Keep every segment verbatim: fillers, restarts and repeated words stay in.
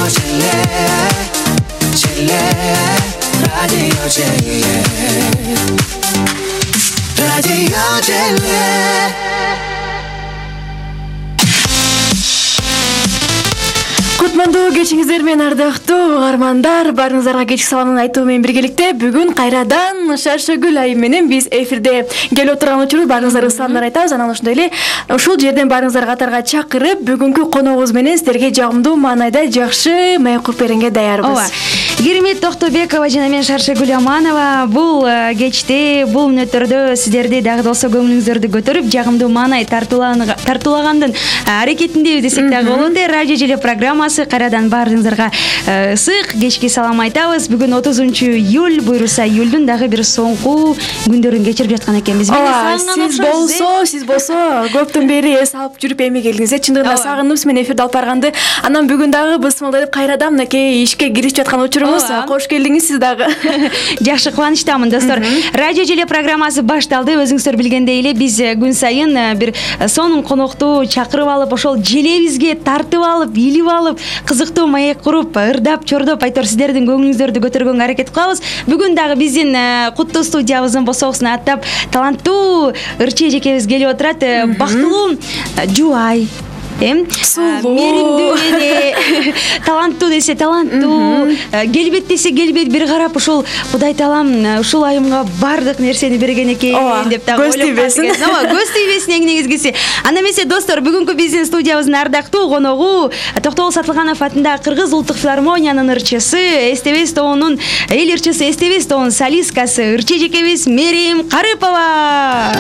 Celle, Celle, Radio Celle, Radio Celle. Кутмандуу кечиңиздер менен ардактуу угармандар, баарыңыздарга кечки саламын айтуу менен биргеликте бүгүн кайрадан Шаршыгүл айым менен биз эфирде келип отурган учуру баарыңыздарга саламдар айтабыз. Анан ошондой эле ушул жерден баарыңыздарды катарга чакырып, бүгүнкү коногубуз менен силерге жагымдуу маанайда жакшы маек куруп бергенге даярбыз. Ооба. Кирмет Токтобекова жана мен Шаршыгүл Аманова бул кечте, бул мүнөттөрдө сиздерди дагы да болсо көңүлүңүздөрдү көтөрүп, жагымдуу маанай тартуулагандын аракетиндебиз десек дагы болот. Радио Желе программасы кайрадан баарыңыздарга ысык кечки салам айтабыз. Бүгүн отузунчу июль, буюрса июлдун дагы бир соңку күндөрүн кечирип жаткан экенбиз. Сиз болсо, сиз болсо көптөн бери эс алып жүрүп эми келдиңиз. Чындыгында сагынып мен эфирде алып барганды. Анан бүгүн дагы бысмылдап кайрадан мынакей ишке кирип жаткан учурубуз. Кош келдиңиз сиз дагы. Жакшы, кубанычтамын достор. Радио Желе программасы башталды. Өзүңүздөр билгендей эле биз күн сайын бир сонун конокту чакырып алып, ошол желебизге тартып алып, илип алып, кызыктуу маек куруп, ырдап, чордоп, айтор сиздердин көңүлүңүздөрдү көтөргөнгө аракет кылабыз. Бүгүн дагы биздин куттуу студиябыздын босоосуна аттап таланттуу ырчы эжекебиз келип отурат. Бактылуу жубай, эм меримдүү эле, таланттуу десе таланттуу, келбет десе келбет, бир карап ушул Кудай таалам ушул айымга бардык нерсени берген экен деп дагы ойлоп калдым. Ооба, көз тийбесин эң негизгиси. Анда эмесе достор, бүгүнкү биздин студиябыздын ардактуу коногу Токтогул Сатылганов атындагы Кыргыз улуттук филармониянын ырчысы, Эстебес тобунун эл ырчысы, Эстебес тобунун солисткасы, ырчы эжекебиз Мерим Карыпова.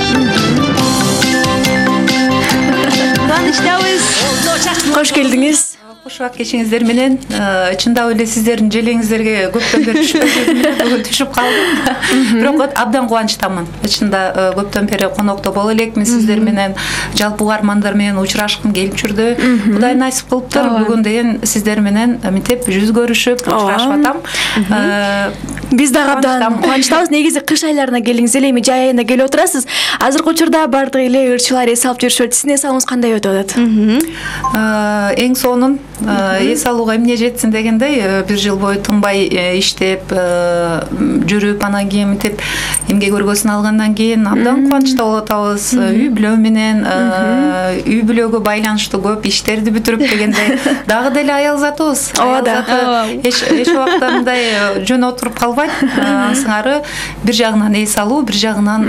Кубанычтабыз. Кош келдиңиз. Кош убак кечиңиздер менен. Чындап эле сиздердин желеңиздерге көптөн бери бүгүн түшүп калдым. Бирок абдан кубанычтамын. Чында көптөн бери конокто боло элекмин сиздер менен, жалпы угармандар менен учурашкым келип жүрдү. Кудай насип кылыптыр. Бүгүн деген сиздер менен мынтип жүз көрүшүп учурашып атам. Биз дагы абдан кубанычтабыз. Негизи кыш айларына келиңиз эле, эми жай айында келип отурасыз. Азыркы учурда бардык эле ырчылар эс алып жүрүшөт. Сиздин эс алууңуз кандай өтүп атат? Эң сонун эс алууга эмне жетсин дегендей, бир жыл бою тынбай иштеп жүрүп, анан кийин мынтип эмгек өргөсүн алгандан кийин абдан кубанычта болуп атабыз. Үй бүлө менен, үй бүлөгө байланыштуу көп иштерди бүтүрүп дегендей, дагы деле аял затыбыз. Аял заты эч эч убакта мындай жөн отуруп калбайт. Ансыңары бир жагынан эс алуу, бир жагынан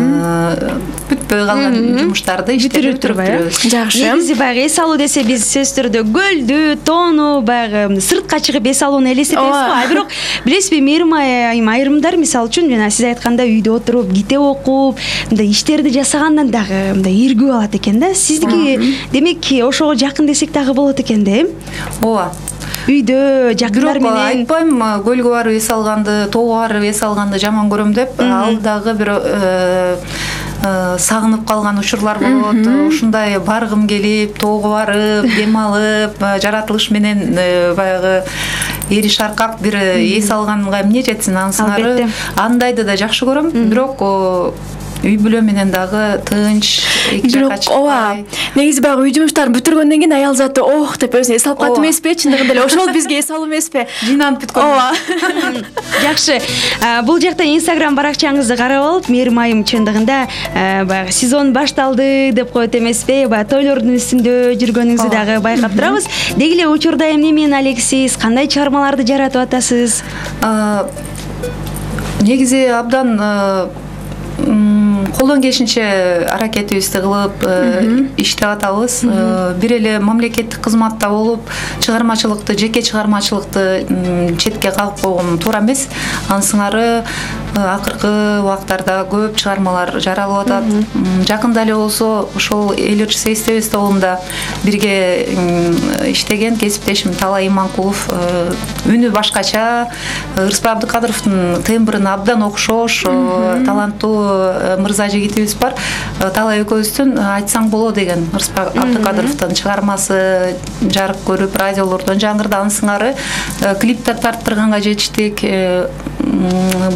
бүтпөй калган жумуштарды иштеп бүтүрөбүз. Жакшы. Негизи баягы эс алуу десе биз сөзсүз түрдө гөлдү, тоону, баягы сыртка чыгып эс алууну элестетебиз го. А бирок билесизби, Мерим айым айрымдар мисалы үчүн жана сиз айткандай үйдө отуруп, китеп окуп, мындай иштерди жасагандан дагы мындай иргүү алат экен да. Сизге демек ошого жакын десек дагы болот экен да, эм? Ооба. Үйдө жакындар менен айтпайм, көлгө барып эс алганды, тоого барып эс алганды жаман көрөм деп, ал дагы бир сагынып калган учурлар болот. Ушундай баргым келип, тоого барып, дем алып, жаратылыш менен баягы эри шаркак бир эс алганга эмне жетсин, ансыңары андайды да жакшы көрөм. Бирок үй бүлө менен дагы тынч, эки жакка чыкпай. Ооба. Негизи баягы үй жумуштарын бүтүргөндөн кийин аял заты ох деп өзүн эс алып калат эмеспи? Чындыгында эле ошол бизге эс алуу эмеспи? Жыйнанып бүткөн. Ооба. Жакшы. Бул жакта Instagram баракчаңызды карап алып, Мерим айым чындыгында баягы сезон башталды деп коет эмеспи? Баягы тойлордун үстүндө жүргөнүңүздү дагы байкап турабыз. Деги эле учурда эмне менен алексиз? Кандай чыгармаларды жаратып атасыз? Негизи абдан колдон келишинче аракетибизди кылып иштеп атабыз. Бир эле мамлекеттик кызматта болуп, чыгармачылыкты, жеке чыгармачылыкты четке кагып койгон туура эмес. Ансыңары акыркы убактарда көп чыгармалар жаралып атат. Жакында эле болсо ошол эл ырчысы Эстебес тобунда бирге иштеген кесиптешим Талай Иманкулов үнү башкача, Ырысбай Абдыкадыровдун тембрына абдан окшош, таланттуу мырза жигитибиз бар. Талай экөөбүздүн айтсаң боло деген Ырысбай Абдыкадыровдун чыгармасы жарык көрүп, радиолордон жаңырды. Ансыңары клиптер тарттырганга жетиштик. Мунуку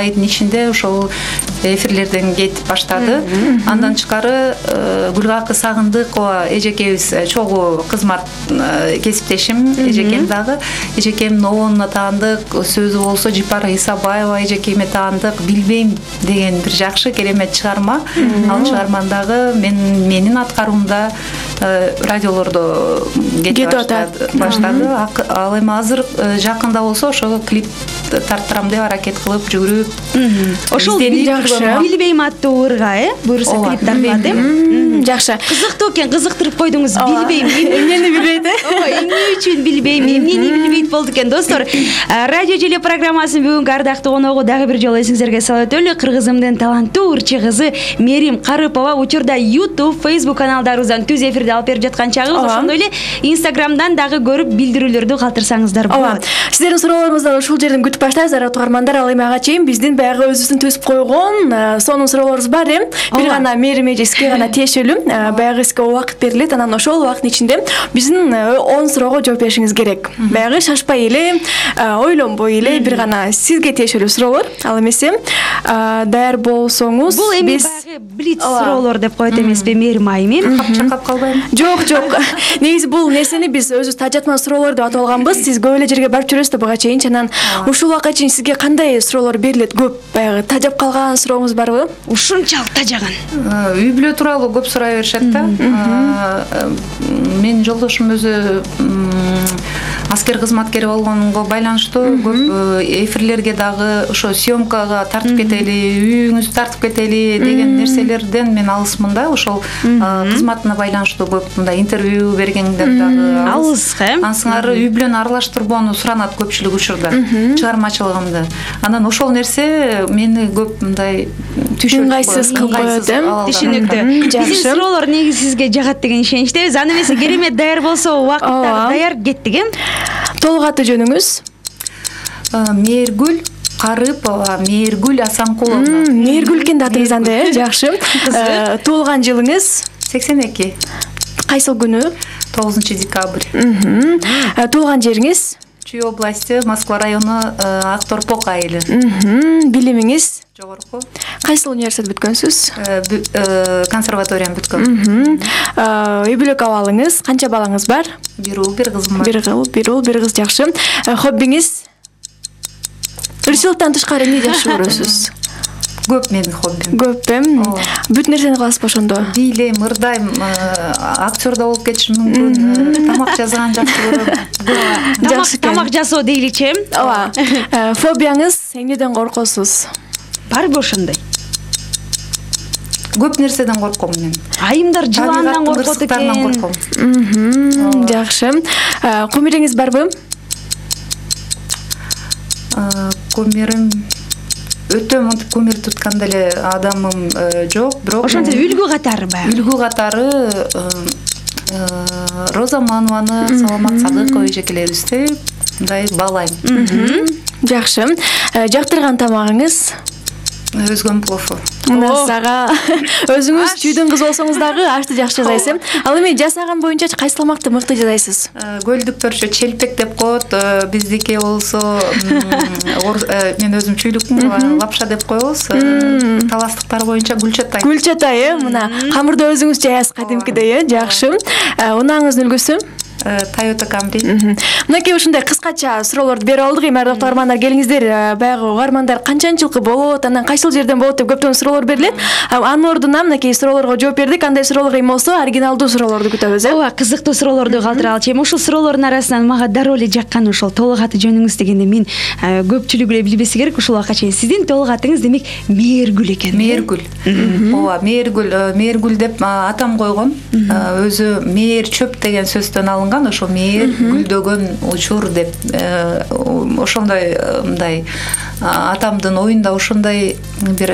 айдын ичинде ошол эфирлерден кетип баштады. Андан тышкары Гүлгакы Сагындыкова эжекебиз чогуу кызмат кесиптешим эжекем дагы. Эжекемдин обонуна таандык, сөзү болсо Жипара Исабаева эжекеме таандык. Билбейм деген бир жакшы керемет чыгарма. Ал чыгармандагы мен менин аткаруумда радиолордо кетип баштады. Ал эми азыр жакында болсо ошо клип тарттырам деп аракет кылып жүрүп. Ошол билбейм аттуу ырга, э? Буюрса клип тартылат, э? Жакшы. Кызыктуу экен, кызыктырып койдуңуз. Билбейм, эмнени билбейт, э? Ой, эмне үчүн билбейм, эмнени билбейт болду экен. Достор, радио желе программасынын бүгүнкү ардактуу коногу дагы бир жолу эсиңизерге салып өтөлү. Кыргызымдын таланттуу ырчы кызы Мерим Карыпова учурда YouTube, Facebook каналдарыбыздан түз эфирде алып берип жаткан чагыбыз. Ошондой эле Instagramдан дагы көрүп билдирүүлөрдү калтырсаңыздар болот. Сиздердин суроолоруңуздан ушул жерден күтүп баштайбыз. Арактуу угармандар, ал эми ага чейин биздин баягы өзүбүздүн түзүп койгон сонун суроолорубуз бар эми. Бир гана Мерим эжеске гана тиешелүү. Баягы сизге убакыт берилет. Анан ошол убакыттын ичинде биздин он суроого жооп беришиңиз керек. Баягы шашпай эле, ойлонбой эле бир гана сизге тиешелүү суроолор. Ал эмесе даяр болсоңуз, бул эми баягы блиц суроолор деп коет эмеспи Мерим айым? Чакап калбайм. Жок, жок. Негизи бул нерсени биз өзүбүз тажатма суроолор деп атап алганбыз. Сиз көп эле жерге барып жүрөсүз да буга чейин. Анан ушул убакка чейин сизге кандай суроолор берилет? Көп баягы тажап калган сурооңуз барбы? Ушунчалык тажаган. Үй бүлө тууралуу көп сурай беришет да. Менин жолдошум өзү аскер кызматкери болгонго байланыштуу көп эфирлерге дагы ошо съемкага тартып кетели, үйүңүздү тартып кетели деген нерселерден мен алысмын да. Ошол кызматына байланыштуу көп мындай интервью бергендер дагы алыс. Ансыңар үй бүлөнү аралаштырбоону суранат көпчүлүк учурда чыгармачылыгымды. Анан ошол нерсе мени көп мындай ыңгайсыз кылып коет, э? Түшүнүктүү. Биздин суроолор негизи сизге жагат деген ишеничтебиз. Аны эмесе керемет даяр болсо убакыттар даяр кеттик, э? Толук аты жөнүңүз? Мээргүл Карыпова, Мээргүл Асанкуловна. Мээргүл экен атыңыз андай, э? Жакшы. Туулган жылыңыз? сексен эки. Кайсыл күнү? тогузунчу декабрь. Туулган жериңиз? Чүй области, Москва району, Акторпок айылы. Билимиңиз? Жогорку. Кайсыл университет бүткөнсүз? Консерваторияны бүткөм. Үй бүлө абалыңыз? Канча балаңыз бар? Бир уул, бир кызым бар. Бир уул, бир уул, бир кыз, жакшы. Хоббиңиз? Ырчылыктан тышкары эмне жакшы көрөсүз? Көп менин хоббим. Көп эм. Бүт нерсени кыласызбы ошондо? Бийлейм, ырдайм, актер да болуп кетишим мүмкүн. Тамак жазган жакшы көрөм. Жакшы экен. Тамак жасоо дейличи? Ооба. Фобияңыз эмнеден коркосуз? Барбы ошондой? Көп нерседен корком мен. Айымдар жыландан коркот экен. Жакшы. Кумириңиз барбы? Кумирим өтө мынтип кумир туткан деле адамым жок, бирок ошентип үлгү катары баягы. Үлгү катары Роза Манованы, Саламат Садыкова эжекелерибизди мындай баалайм. Жакшы. Жактырган тамагыңыз? Өзгөн плофу. Сага өзүңүз чүйдүн кызы болсоңуз дагы ашты жакшы жасайсыз. Ал эми жасаган боюнча кайсы тамакты мыкты жасайсыз? Көлдүктөрчө челпек деп коет, биздики болсо мен өзүм чүйлүкмүн, лапша деп коебуз. Таластыктар боюнча гүлчатай. Гүлчатай, э, мына камырды өзүңүз жаясыз кадимкидей, э, жакшы. Унааңыздын үлгүсү? Toyota Camry. Мынакей ушундай кыскача суроолорду берип алдык. Эми ардактуу угармандар, келиңиздер. Баягы угармандар канчанчылыкы болот, анан кайсыл жерден болот деп көптөн суроолор берилет. Анын ордуна мынакей суроолорго жооп бердик. Кандай суроолор эми болсо, оригиналдуу суроолорду күтөбүз, э? Ооба, кызыктуу суроолорду калтыралычы. Эми ушул суроолордун арасынан мага дароо эле жаккан ошол толук аты жөнүңүз дегенде мен көпчүлүк эле билбеси керек. Ушул убакка чейин сиздин толук атыңыз демек Мээргүл экен. Мээргүл. Ооба, Мээргүл, Мээргүл деп атам койгон. Өзү мээр чөп деген сөздөн алынган. Ошо мээр гүлдөгөн учур деп ошондой мындай атамдын оюнда ошондой бир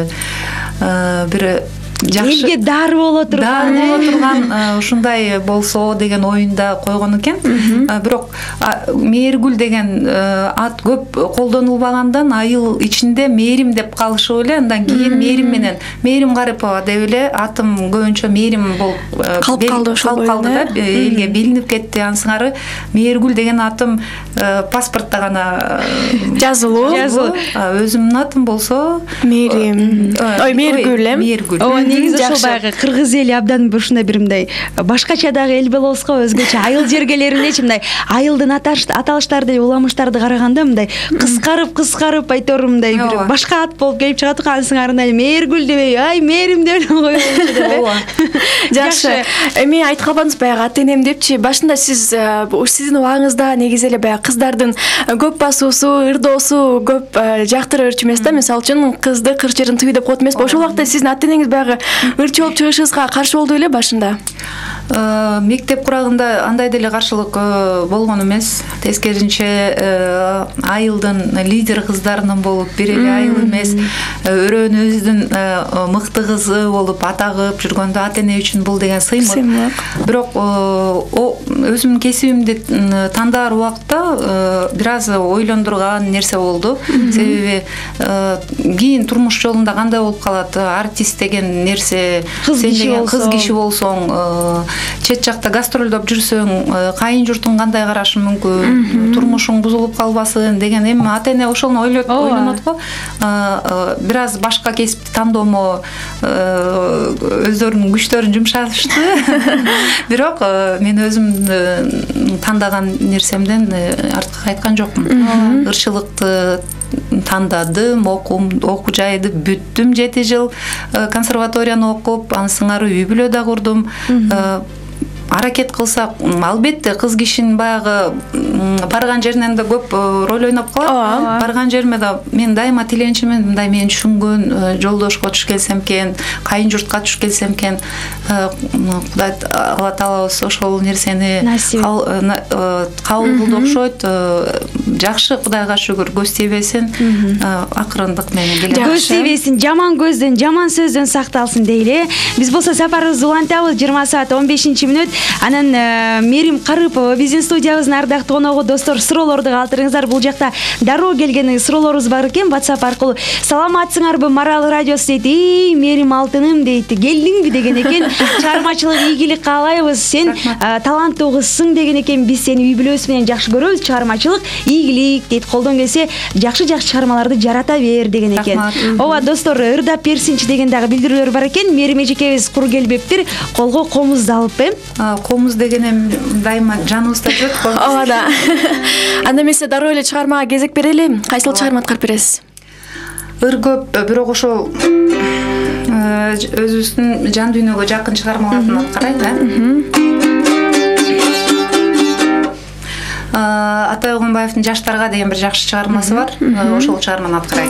бир жакшы элге дар боло турган, дар боло турган ушундай болсо деген оюнда койгон экен. Бирок Мээргүл деген ат көп колдонулбагандан айыл ичинде Мээрим деп калышып эле, андан кийин Мээрим менен Мээрим Карипова деп эле атым көбүнчө Мээрим болуп калып калды, ошол калды да, элге билинип кетти. Ансыңары Мээргүл деген атым паспортто гана жазылуу. Өзүмдүн атым болсо Мээрим. Ой, Мээргүл, эм? Мээргүл. Ооба, негизи ошол баягы кыргыз эли абдан ушундай бир мындай башкача дагы эл болобуз го, өзгөчө айыл жергелеринечи мындай айылдын аталыштарды, уламыштарды караганда мындай кыскарып кыскарып айтор мындай бир башка ат болуп келип чыгат го. Ансыңарында Мээргүл дебей, ай Мээрим деп коюлуп деп. Жакшы. Эми айтып калбадыңыз баягы ата энем депчи. Башында сиз сиздин убагыңызда негизи эле баягы кыздардын көп басуусу, ырдоосу көп жактырып жүрчү эмес да. Мисалы үчүн кызды кыр жерин тый деп коет эмес. Ошол убакта сиздин ата энеңиз баягы ырчы болуп чыгышыңызга каршы болду эле башында? Мектеп курагында андай деле каршылык болгон эмес. Тескеринче айылдын лидер кыздарынан болуп, бир эле айыл эмес, өрөөнүбүздүн мыкты кызы болуп атагып жүргөндө ата эне үчүн бул деген сыймык. Бирок өзүмдүн кесибимди тандаар убакта бир аз ойлондурган нерсе болду. Себеби кийин турмуш жолунда кандай болуп калат? Артист деген нерсе, сен деген кыз киши болсоң, чет жакта гастролдоп жүрсөң, кайын журтуң кандай карашы мүмкүн, турмушуң бузулуп калбасын деген. Эми ата эне ошону ойлонот го. Бир аз башка кесипти тандоомо өздөрүнүн күчтөрүн жумшашты. Бирок мен өзүм тандаган нерсемден артка кайткан жокмун. Ырчылыкты тандадым, окум, окуу жайды бүттүм, жети жыл консерваторияны окуп, ансыңары үй бүлө да курдум. Аракет кылсак, албетте кыз кишинин баягы барган жеринен да көп роль ойноп калат. Барган жериме да мен дайыма тиленчимин, мындай мени түшүнгөн жолдошко туш келсем экен, кайын журтка туш келсем экен. Кудай Алла Таалабыз ошол нерсени кабыл кылды окшойт. Жакшы, Кудайга шүгүр, көз тийбесин, акырындык менен келет. Көз тийбесин, жаман көздөн, жаман сөздөн сакталсын дейли. Биз болсо сапарыбызды улантабыз. жыйырма саат он бешинчи мүнөт. Анан Мээрим Карипова биздин студиябыздын ардактуу коногу. Достор, суроолорду калтырыңыздар. Бул жакта дароо келген суроолорубуз бар экен WhatsApp аркылуу. Саламатсыңарбы, Марал радиосу дейт. Эй, Мээрим алтыным дейт. Келдиңби деген экен. Чыгармачылык ийгилик каалайбыз. Сен таланттуу кызсың деген экен. Биз сени үй бүлөбүз менен жакшы көрөбүз. Чыгармачылык ийгилик дейт. Колдон келсе жакшы-жакшы чыгармаларды жарата бер деген экен. Ооба, достор, ырдап берсинчи деген дагы билдирүүлөр бар экен. Мээрим эжекебиз кур келбептир. Колго комузду алып, эм? Комуз дегенем дайыма жаныбызда жүрөт. Ооба да. Анда эмесе дароо эле чыгармага кезек берели. Кайсыл чыгарма аткарып бересиз? Ыр көп, бирок ошол өзүбүздүн жан дүйнөгө жакын чыгармаларды аткарайт, э? Атай Огонбаевдин Жаштарга деген бир жакшы чыгармасы бар. Ошол чыгарманы аткарайт.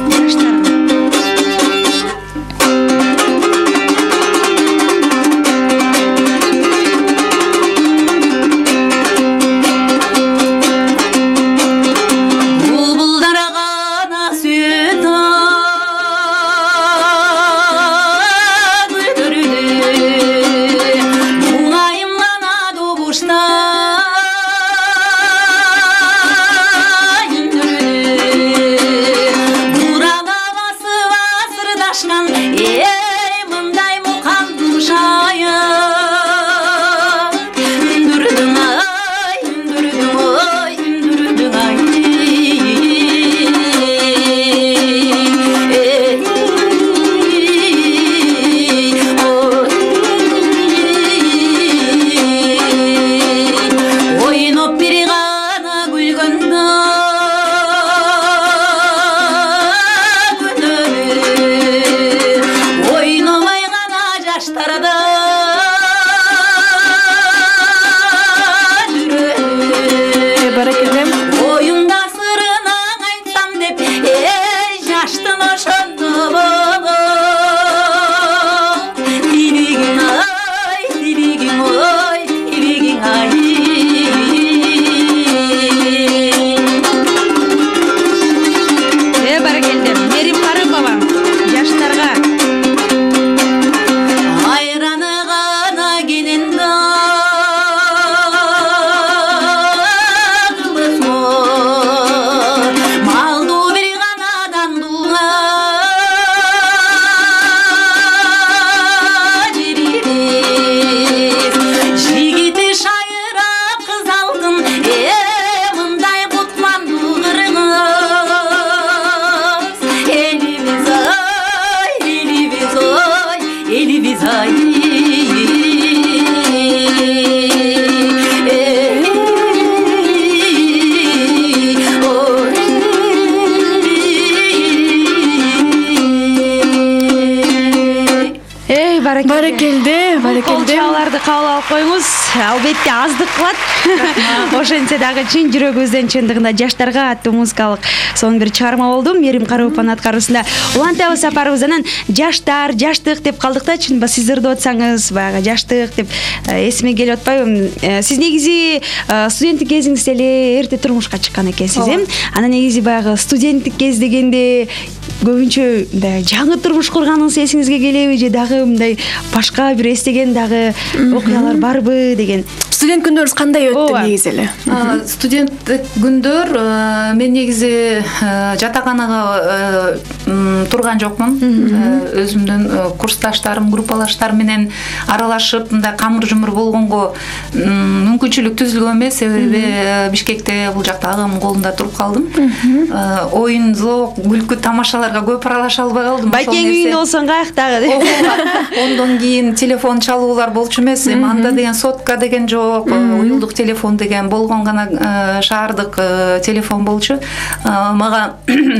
Барекелде, Кол барекелде. чабууларды кабыл алып коюңуз. Албетте аздык кылат. Ошентсе дагы чын жүрөгүбүздөн чындыгында жаштарга аттуу музыкалык сонун бир чыгарма болду. Мерим Карыупан аткаруусунда улантабыз сапарыбыздан жаштар, жаштык деп калдык да, чынбы сиздер деп атсаңыз, баягы жаштык деп эсиме келип атпайбы. Сиз негизи студенттик кезиңизде эле эрте турмушка чыккан экенсиз, э? Анан негизи баягы студенттик кез дегенде көбүнчө мындай жаңы турмуш курганыңыз эсиңизге келеби же дагы мындай башка бир эстеген дагы окуялар барбы деген? Студент күндөрүңүз кандай өттү негизи эле? Студенттик күндөр мен негизи жатаканага турган жокмун. Өзүмдүн курсташтарым, группалаштарым менен аралашып мындай камыр жумур болгонго мүмкүнчүлүк түзүлгөн эмес. Себеби Бишкекте бул жакта агамдын колунда туруп калдым. Оюн, зоок, күлкү, тамашаларга көп аралаша албай калдым. Байкең үйүндө болсоң каяк дагы. Ондон кийин телефон чалуулар болчу эмес. Анда деген сотка деген жок, уюлдук телефон деген болгон гана шаардык телефон болчу. Мага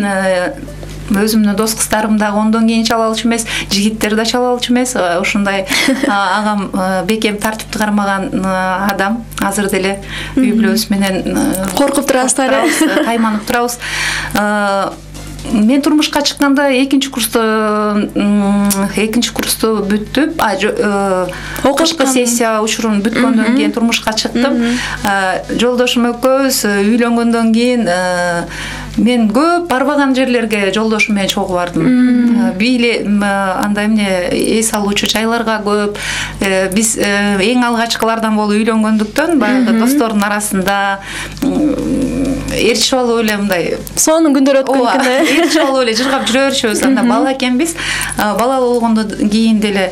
өзүмдүн дос кыздарым дагы ондон кийин чала алчу эмес, жигиттер да чала алчу эмес. Ушундай агам бекем тартипти кармаган адам. Азыр деле үй бүлөбүз менен Коркуп турасыздар, кайманып турабыз. Мен турмушка чыкканда экинчи курсту экинчи курсту бүттүп, кышкы сессия учурун бүткөндөн кийин турмушка чыктым. Жолдошум экөөбүз үйлөнгөндөн кийин мен көп барбаган жерлерге жолдошум менен чогуу бардым. Бийле андай эмне эс алуучу жайларга көп. Биз эң алгачкылардан болуп үйлөнгөндүктөн баягы достордун арасында эрчип алып эле мындай сонун күндөр өткөн экен. Эрчип алып эле жыргап жүрө беришебиз. Анда бала экенбиз. Балалуу болгондон кийин деле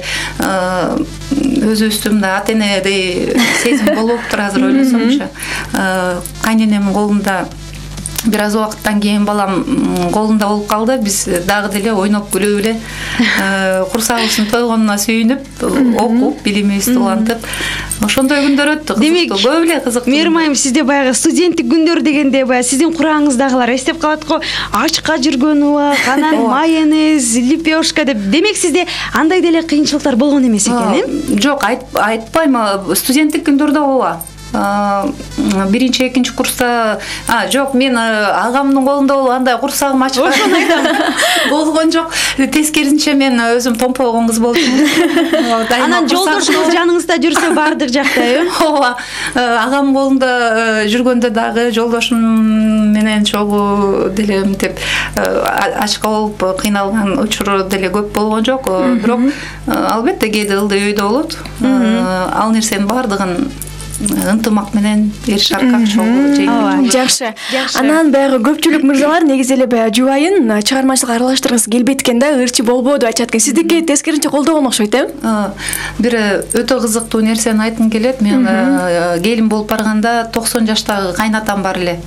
өзүбүздүн мындай ата энедей сезим болуптур азыр ойлосомчу. Кайненемдин колунда бир аз убакыттан кийин балам колунда болуп калды. Биз дагы деле ойноп күлүп эле курсагыбыздын тойгонуна сүйүнүп, окуп, билимибизди улантып, ошондой күндөр өттү. Кызыктуу, көп эле кызыктуу. Мерим айым, сизде баягы студенттик күндөр дегенде баягы сиздин курагыңыздагылар эстеп калат го. Ачка жүргөн убак, анан майонез, лепешка деп. Демек сизде андай деле кыйынчылыктар болгон эмес экен, э? Жок, айтпайм. Студенттик күндөрдө ооба. Биринчи, экинчи курста, а, жок, мен агамдын колунда болуп андай курсагым ачкан. Ошону айтам. Болгон жок. Тескерисинче мен өзүм томпойгон кыз болчумун. Анан жолдошуңуз жаныңызда жүрсө бардык жакта, э? Ооба. Агам колунда жүргөндө дагы жолдошум менен чогуу деле мынтип ачка болуп кыйналган учуру деле көп болгон жок. Бирок албетте кээде ылдый өйдө болот. Ал нерсенин бардыгын ынтымак менен эр шаркак чогуу жеңип. Жакшы. Анан баягы көпчүлүк мырзалар негизи эле баягы жубайын чыгармачылыкка аралаштыргысы келбейт экен да, ырчы болбоду айтат экен. Сиздики тескерисинче колдогон окшойт, э? Бир өтө кызыктуу нерсени айткым келет. Мен келин болуп барганда токсон жаштагы кайнатам бар эле.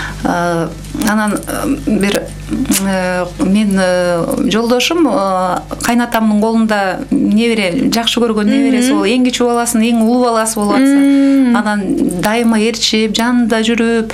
Анан бир мен жолдошум кайнатамдын колунда небере, жакшы көргөн небереси болуп, эң кичүү баласынын эң улуу баласы болуп атса, анан дайыма эрчип, жанында жүрүп,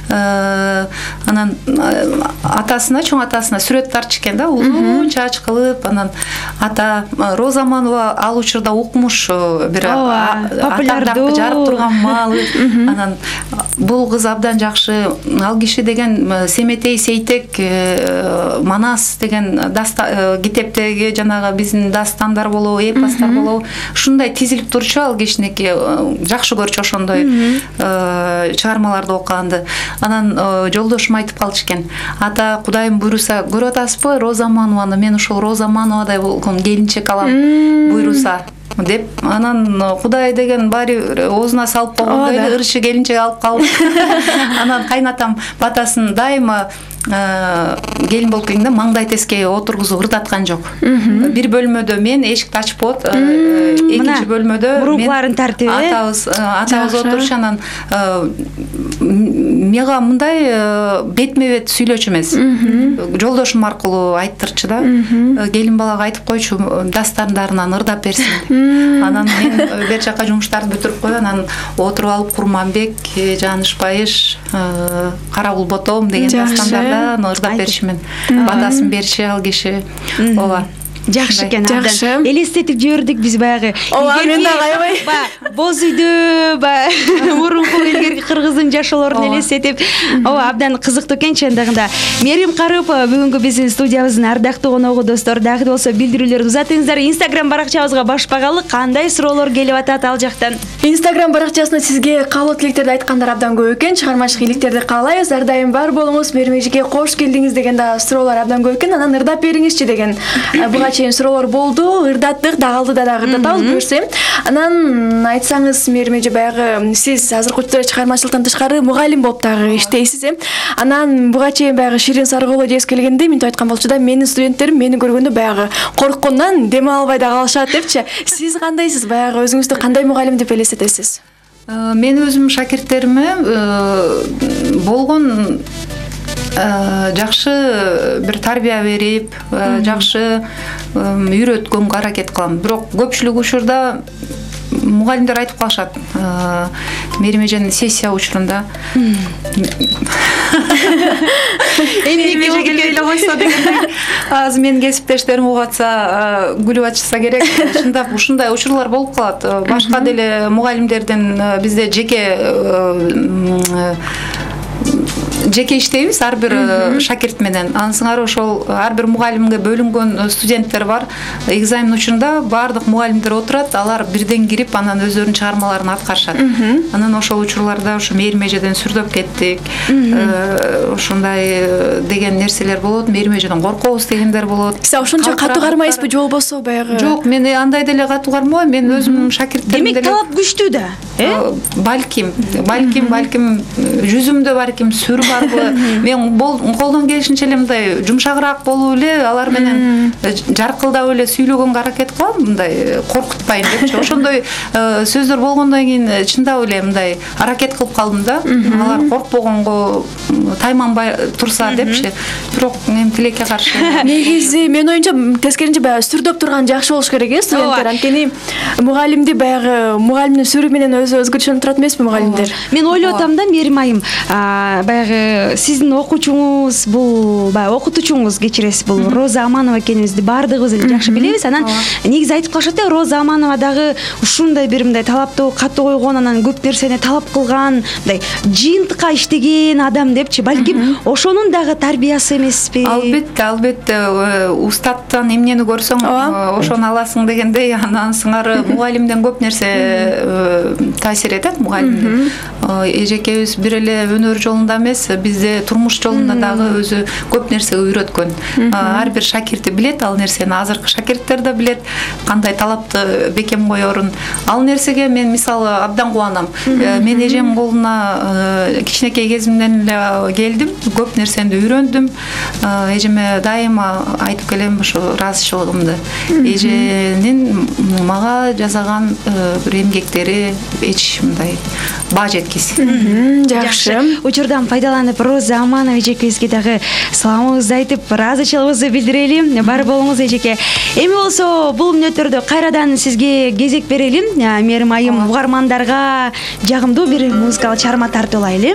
анан атасына, чоң атасына сүрөт тартчу экен да, узун чач кылып, анан ата Роза Манова ал учурда укмуш бир атактуу жарып турган маалы. Анан бул кыз абдан жакшы, ал киши деген Семетей Сейтек Манас деген китептеги жанагы биздин дастандар болобу, эпостор болобу, ушундай тизилип турчу ал кишиники, жакшы көрчү ошондой чыгармаларды окуганды. Анан жолдошум айтып калчу экен: "Ата, Кудайым буйруса, көрүп атасызбы Роза Манованы, мен ошол Роза Мановадай болгон келинчек алам буйруса" деп. Анан Кудай деген баары оозуна салып койгондой эле ырчы келинчек алып калды. Анан кайнатам батасын дайыма келин болуп келгенде маңдай тескеге отургузуп ырдаткан жок. Бир бөлмөдө мен эшикти ачып коет, экинчи бөлмөдө урукларын тартиби, атабыз атабыз отурчу. Анан мага мындай бетме бет сүйлөчү эмес, жолдошум аркылуу айттырчу да. Келин балага айтып койчу, дастандарынан ырдап берсин. Анан мен бер жака жумуштарды бүтүрүп коюп, анан отуруп алып Курманбек, Жанышбайыш, Кара Булботом деген дастандардан ырдап беришимен. Батасын берчи ал киши. Ооба. Жакшы экен, Жакшы. абдан элестетип жибердик биз баягы. Ооба, мен да кайбай. Боз үйдө баягы мурунку илгерки кыргыздын жашоолорун элестетип, ооба абдан кызыктуу экен чындыгында. Мерим Карыпова бүгүнкү биздин студиябыздын ардактуу коногу достор. Дагы болсо билдирүүлөрдү узатыңыздар. Instagram баракчабызга башпагалы кандай суроолор келип атат ал жактан? Instagram баракчасына сизге каалоо тилектерди айткандар абдан көп экен. Чыгармачылык иликтерди каалайбыз. Ар дайым бар болуңуз. Мерим эжеке кош келдиңиз деген да суроолор абдан көп экен. Анан ырдап бериңизчи деген. Буга чейин суроолор болду. Ырдаттык, дагы да дагы ырдатабыз буюрса. Анан айтсаңыз Мерим эже баягы сиз азыркы учурда чыгармачылыктан тышкары мугалим болуп дагы иштейсиз, э? Анан буга чейин баягы Ширин Сарыгулова эжеге келгенде минтип айткан болчу да, менин студенттерим мени көргөндө баягы корккондон дем албай да калышат депчи. Сиз кандайсыз? Баягы өзүңүздү кандай мугалим деп элестетесиз? Мен өзүм шакирттериме болгон жакшы бир тарбия берип, жакшы үйрөткөнгө аракет кылам. Бирок көпчүлүк учурда мугалимдер айтып калышат. Мерим эженин сессия учурунда эмнеге келбей эле койсо дегендей. Азыр менин кесиптештерим угуп атса, күлүп атышса керек. Чындап ушундай учурлар болуп калат. Башка деле мугалимдердин бизде жеке жеке иштейбиз ар бир шакирт менен. Ансыңар ошол ар бир мугалимге бөлүнгөн студенттер бар. Экзамен учурунда бардык мугалимдер отурат, алар бирден кирип, анан өздөрүнүн чыгармаларын аткарышат. Анан ошол учурларда ушу Мерим эжеден сүрдөп кеттик. Ошондой деген нерселер болот. Мерим эжеден коркобуз дегендер болот. Сиз ошончо катуу кармайсызбы же болбосо баягы? Жок, мен андай деле катуу кармайм. Мен өзүмдүн шакирттерим деле. Демек талап күчтүү да, э? Балким, балким, балким жүзүмдө балким сүр барбы. Мен колдон келишинче эле мындай жумшагыраак болуп эле алар менен жаркылдап эле сүйлөгөнгө аракет кылам, мындай коркутпайын депчи. Ошондой сөздөр болгондон кийин чындап эле мындай аракет кылып калдым да. Алар коркпогонго тайманбай турса депчи. Бирок мен тилекке каршы. Негизи мен оюнча тескеринче баягы сүрдөп турган жакшы болуш керек, э, студенттер. Анткени мугалимди баягы мугалимдин сүрү менен өзү өзгөчөлөнүп турат эмеспи мугалимдер? Мен ойлоп атам да, Мерим айым, баягы сиздин окуучуңуз бул, баягы окутуучуңуз, кечиресиз, бул Роза Аманова экенибизди баардыгыбыз эле жакшы билебиз. Анан негизи айтып калышат да, Роза Аманова дагы ушундай бир мындай талаптуу катуу койгон, анан көп нерсени талап кылган, мындай жыйынтыкка иштеген адам депчи. Балким ошонун дагы тарбиясы эмеспи? Албетте, албетте, устаттан эмнени көрсөң, ошону аласың дегендей, анан сыңары мугалимден көп нерсе таасир этет мугалимдин. Эжекебиз бир эле өнөр жолунда эмес, бизде турмуш жолунда дагы өзү көп нерсе үйрөткөн. Ар бир шакирти билет ал нерсени, азыркы шакирттер да билет кандай талапты бекем коерун. Ал нерсеге мен мисалы абдан кубанам. Мен эжемдин колуна кичинекей кезимден эле келдим, көп нерсени үйрөндүм. Эжеме дайыма айтып келем ушу ыраазычылыгымды. Эженин мага жасаган бир эмгектери эч мындай баа жеткис. Жакшы. Учурдан пайдаланып Роза Аманова эжекебизге дагы саламыбызды айтып, ыраазычылыгыбызды билдирели. Бар болуңуз эжеке. Эми болсо бул мүнөттөрдө кайрадан сизге кезек берели. Мерим айым угармандарга жагымдуу бир музыкалык чыгарма тартып алайлы.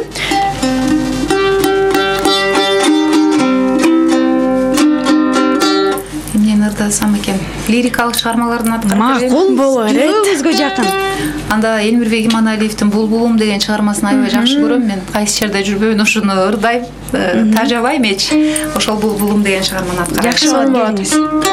Ырдасам экен. Лирикалык чыгармалардын аткарып берем. Макул болот. Өзгө жакын. Анда Элмирбек Иманалиевдин Булбулум деген чыгармасын аябай жакшы көрөм. Мен кайсы жерде жүрбөйүн ошону ырдайм, тажабайм эч. Ошол Булбулум деген чыгарманы аткарып. Жакшы болот.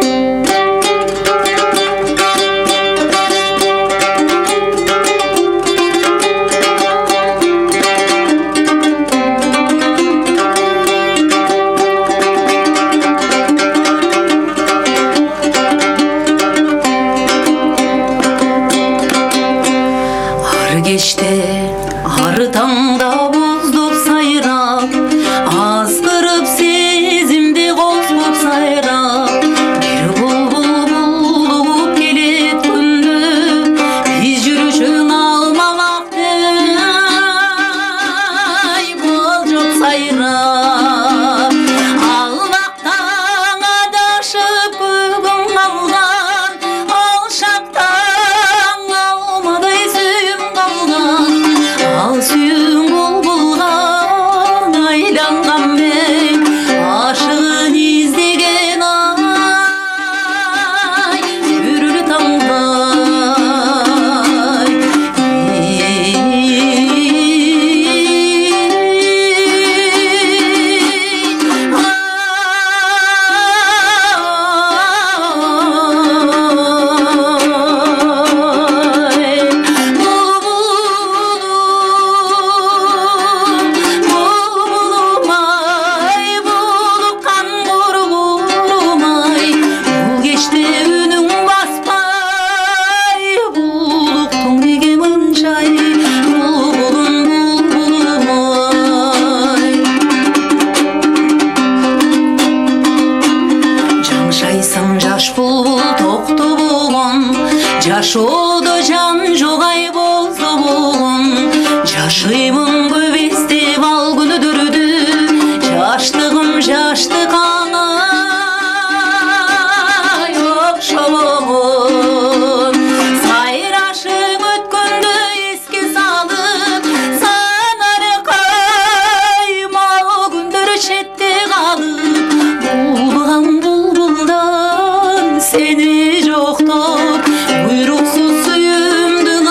Geçte arıtanda bozduk sayrap, azgırıp sezimde kozlup sayrap. Bir bulbul bulup gelet gündü, biz yürüşün almamakta. Bolcuk sayrap, almaktan adaşıp bugün kalgan, alşaktan almadı suyum kalgan. Al suyum жашоодо жан жогай болсо болгон жашыймын көп эстеп ал күнүдөрдү жаштыгым жаштык аңай окшобогон сайрашып өткөндө эске салып санары каймал күндөр четте калып булган булбулдан сени жоктоп буйруксуз сүйүмдүң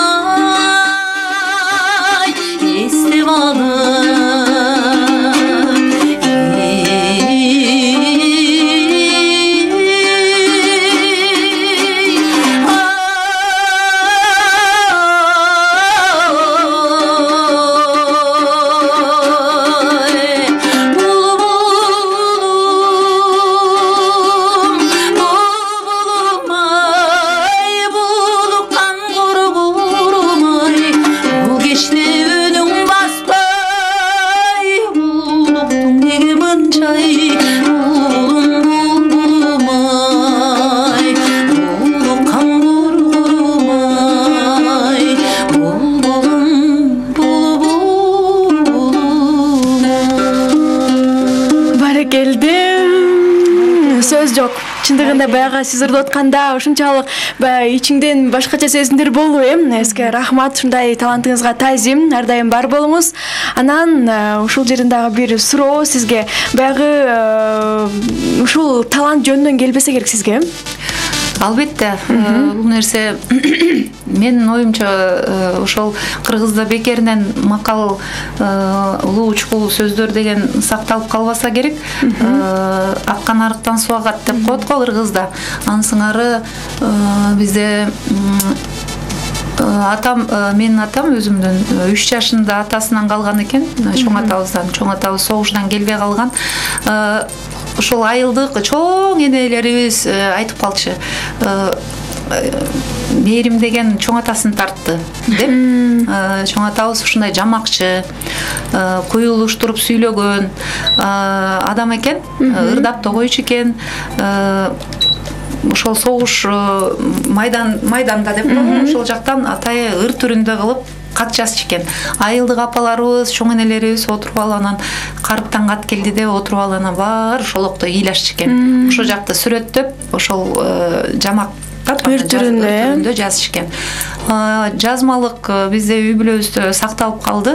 ай эстеп алып чындыгында баягы сиз ырдап атканда ушунчалык баягы ичиңден башкача сезимдер болду э эске рахмат ушундай талантыңызга таазим ар дайым бар болуңуз. Анан ушул жерден дагы бир суроо сизге баягы ушул талант жөнүнөн келбесе керек сизге. Албетте, бул нерсе менин оюмча ошол кыргызда бекеринен макал улуу учкул сөздөр деген сакталып калбаса керек. Аккан арыктан суу агат деп коет го кыргызда. Анын сыңары бизде атам, менин атам өзүмдөн үч жашында атасынан калган экен, чоң атабыздан. Чоң атабыз согуштан келбей калган. Ошол айылдык чоң энелерибиз айтып калчу. Мээрим деген чоң атасын тартты деп. Чоң атабыз ушундай жамакчы, куюлуштуруп сүйлөгөн адам экен, ырдап да койчу экен. Ошол согуш майдан майданда деп коебу, ошол жактан атайы ыр түрүндө кылып кат жазчу экен. Айылдык апаларыбыз, чоң энелерибиз отуруп алып анан карыптан кат келди деп отуруп алып анан баары шолокто ыйлашчу экен. Ошол жакты сүрөттөп, ошол жамак ыр түрүндө жазыш экен. Жазмалык бизде үй бүлөбүздө сакталып калды.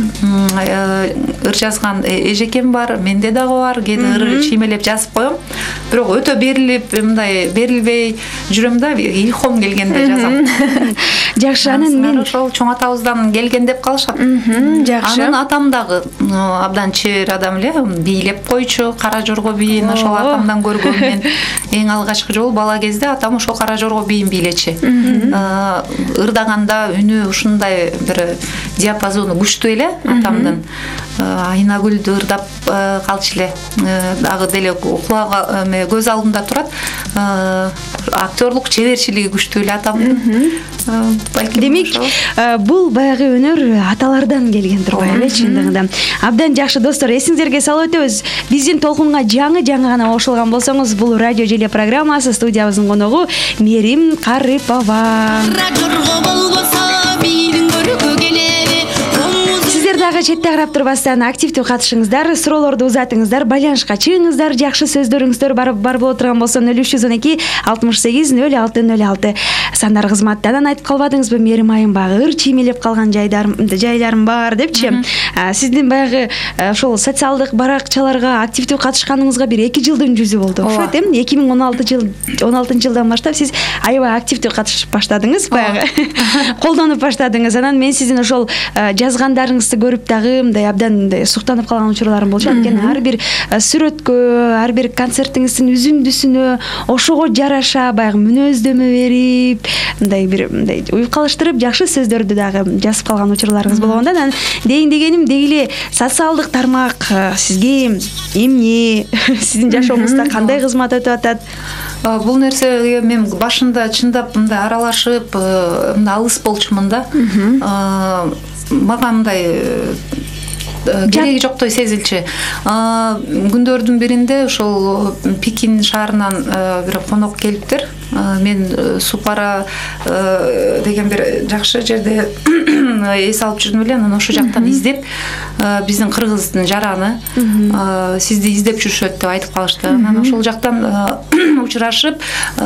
Ыр жазган эжекем бар, менде дагы бар. Кээде ыр чиймелеп жазып коем. Бирок өтө берилип, мындай берилбей жүрөм да, илхом келгенде жазам. Жакшы, анан мен ошол чоң атабыздан келген деп калышат. Жакшы. Анан атам дагы абдан чебер адам эле, бийлеп койчу, кара жорго бийин ошол атамдан көргөм мен. Эң алгачкы жолу бала кезде атам ошол кара жорго бийин бийлечи. Ырдаганда үнү ушундай бир диапазону күчтүү эле атамдын. Айнагүлдү ырдап калчу эле. Дагы деле кулага көз алдымда турат. Актерлук чеберчилиги күчтүү эле атамдын. Демек, бул баягы өнөр аталардан келген турбайбы чындыгында. Абдан жакшы достор, эсиңиздерге салып өтөбүз. Биздин толкунга жаңы-жаңы гана кошулган болсоңуз, бул радио желе программасы, студиябыздын коногу Мээрим Карыпова. Сиздер дагы четте карап турбастан активдүү катышыңыздар, суроолорду узатыңыздар, байланышка чыгыңыздар, жакшы сөздөрүңүздөр бар бар боло турган болсо нөл үч жүз он эки алтымыш сегиз нөл алты нөл алты сандар кызматта. Анан айтып калбадыңызбы, Мээрим айым багы ыр чиймелеп калган жайларым жайларым бар депчи. Сиздин баягы ошол социалдык баракчаларга активдүү катышканыңызга бир эки жылдын жүзү болду. Ошо эми эки миң он алты жыл он алтынчы жылдан баштап сиз аябай активдүү катышып баштадыңыз, баягы колдонуп баштадыңыз. Анан мен сиздин ошол жазгандарыңызды көрүп дагы мындай абдан мындай суктанып калган учурларым болчу. Анткени ар бир сүрөткө, ар бир концертиңиздин үзүндүсүнө ошого жараша баягы мүнөздөмө берип, мындай бир мындай уюп калыштырып, жакшы сөздөрдү дагы жазып калган учурларыңыз болгондо, анан дейин дегеним деги эле социалдык тармак сизге эмне, сиздин жашооңузда кандай кызмат өтүп атат? Бул нерсеге мен башында чындап мындай аралашып, мындай алыс болчумун да. Мага мындай кереги жоктой сезилчү. Күндөрдүн биринде ошол Пекин шаарынан бир конок келиптир. мен Супара деген бир жакшы жерде эс алып жүрдүм эле, анан ошол жактан издеп биздин кыргыздын жараны сизди издеп жүрүшөт деп айтып калышты. Анан ошол жактан учурашып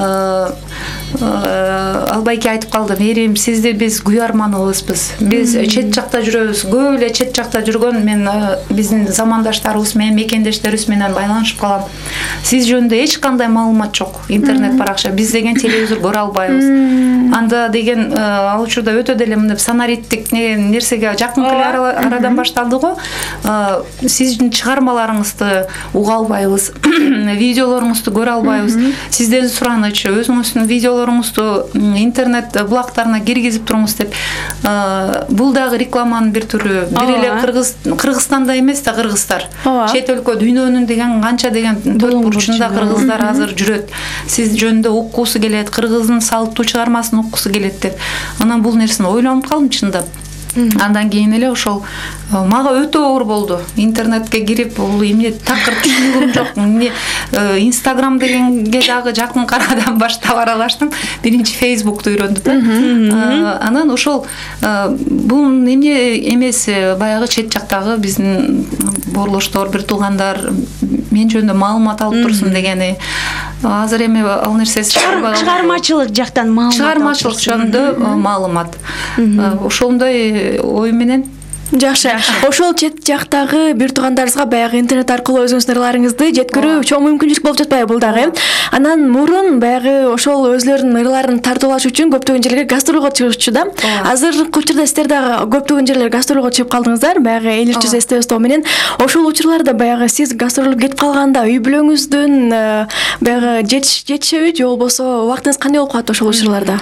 Албайке айтып калды: "Мерим, сизди биз күйарманыбызбыз. Биз чет жакта жүрөбүз. Көп эле чет жакта жүргөн мен биздин замандаштарыбыз менен, мекендештерибиз менен байланышып калам. Сиз жөнүндө эч кандай маалымат жок. Интернет баракча. Биз деген телевизор көрө албайбыз." Анда деген ал учурда өтө деле мындай санариттик нерсеге жакын эле арадан башталды го. Сиздин чыгармаларыңызды уга албайбыз. Видеолоруңузду көрө албайбыз. Сизден сураныч, өзүңүздүн видеолоруңузду интернет булактарына киргизип туруңуз деп. Бул дагы рекламанын бир түрү. Бир эле Кыргыз Кыргызстанда эмес да кыргыздар. Чет өлкө дүйнөнүн деген канча деген төрт бурчунда кыргыздар азыр жүрөт. Сиз жөнүндө уккусу келет, кыргыздын салттуу чыгармасын уккусу келет деп. Анан бул нерсени ойлонуп калдым чындап. Андан кийин эле ошол мага өтө оор болду. Интернетке кирип, бул эмне такыр түшүнгүм жок. Эмне Instagram дегенге дагы жакын карадан баштап аралаштым. Биринчи Facebook үйрөндүм. Анан ошол бул эмне эмес, баягы чет жактагы биздин борлоштор, бир туугандар мен жөнүндө маалымат алып турсун дегени. Азыр эми ал нерсеси чыгармачылык жактан маалымат. Чыгармачылык жөнүндө маалымат. Ошондой ой менен. Жакшы. Ошол чет жактагы бир туугандарыңызга баягы интернет аркылуу өзүңүздүн ырларыңызды жеткирүү чоң мүмкүнчүлүк болуп жатпайбы бул дагы? Анан мурун баягы ошол өзлөрүнүн ырларын тартуулаш үчүн көптөгөн жерлерге гастролго чыгышчу да. Азыркы учурда сиздер дагы көптөгөн жерлерге гастролго чыгып калдыңыздар, баягы эл ичи эс тэ эс менен. Ошол учурларда баягы сиз гастролго кетип калганда үй бүлөңүздүн баягы жетишеби же болбосо убактыңыз кандай болуп калат ошол учурларда?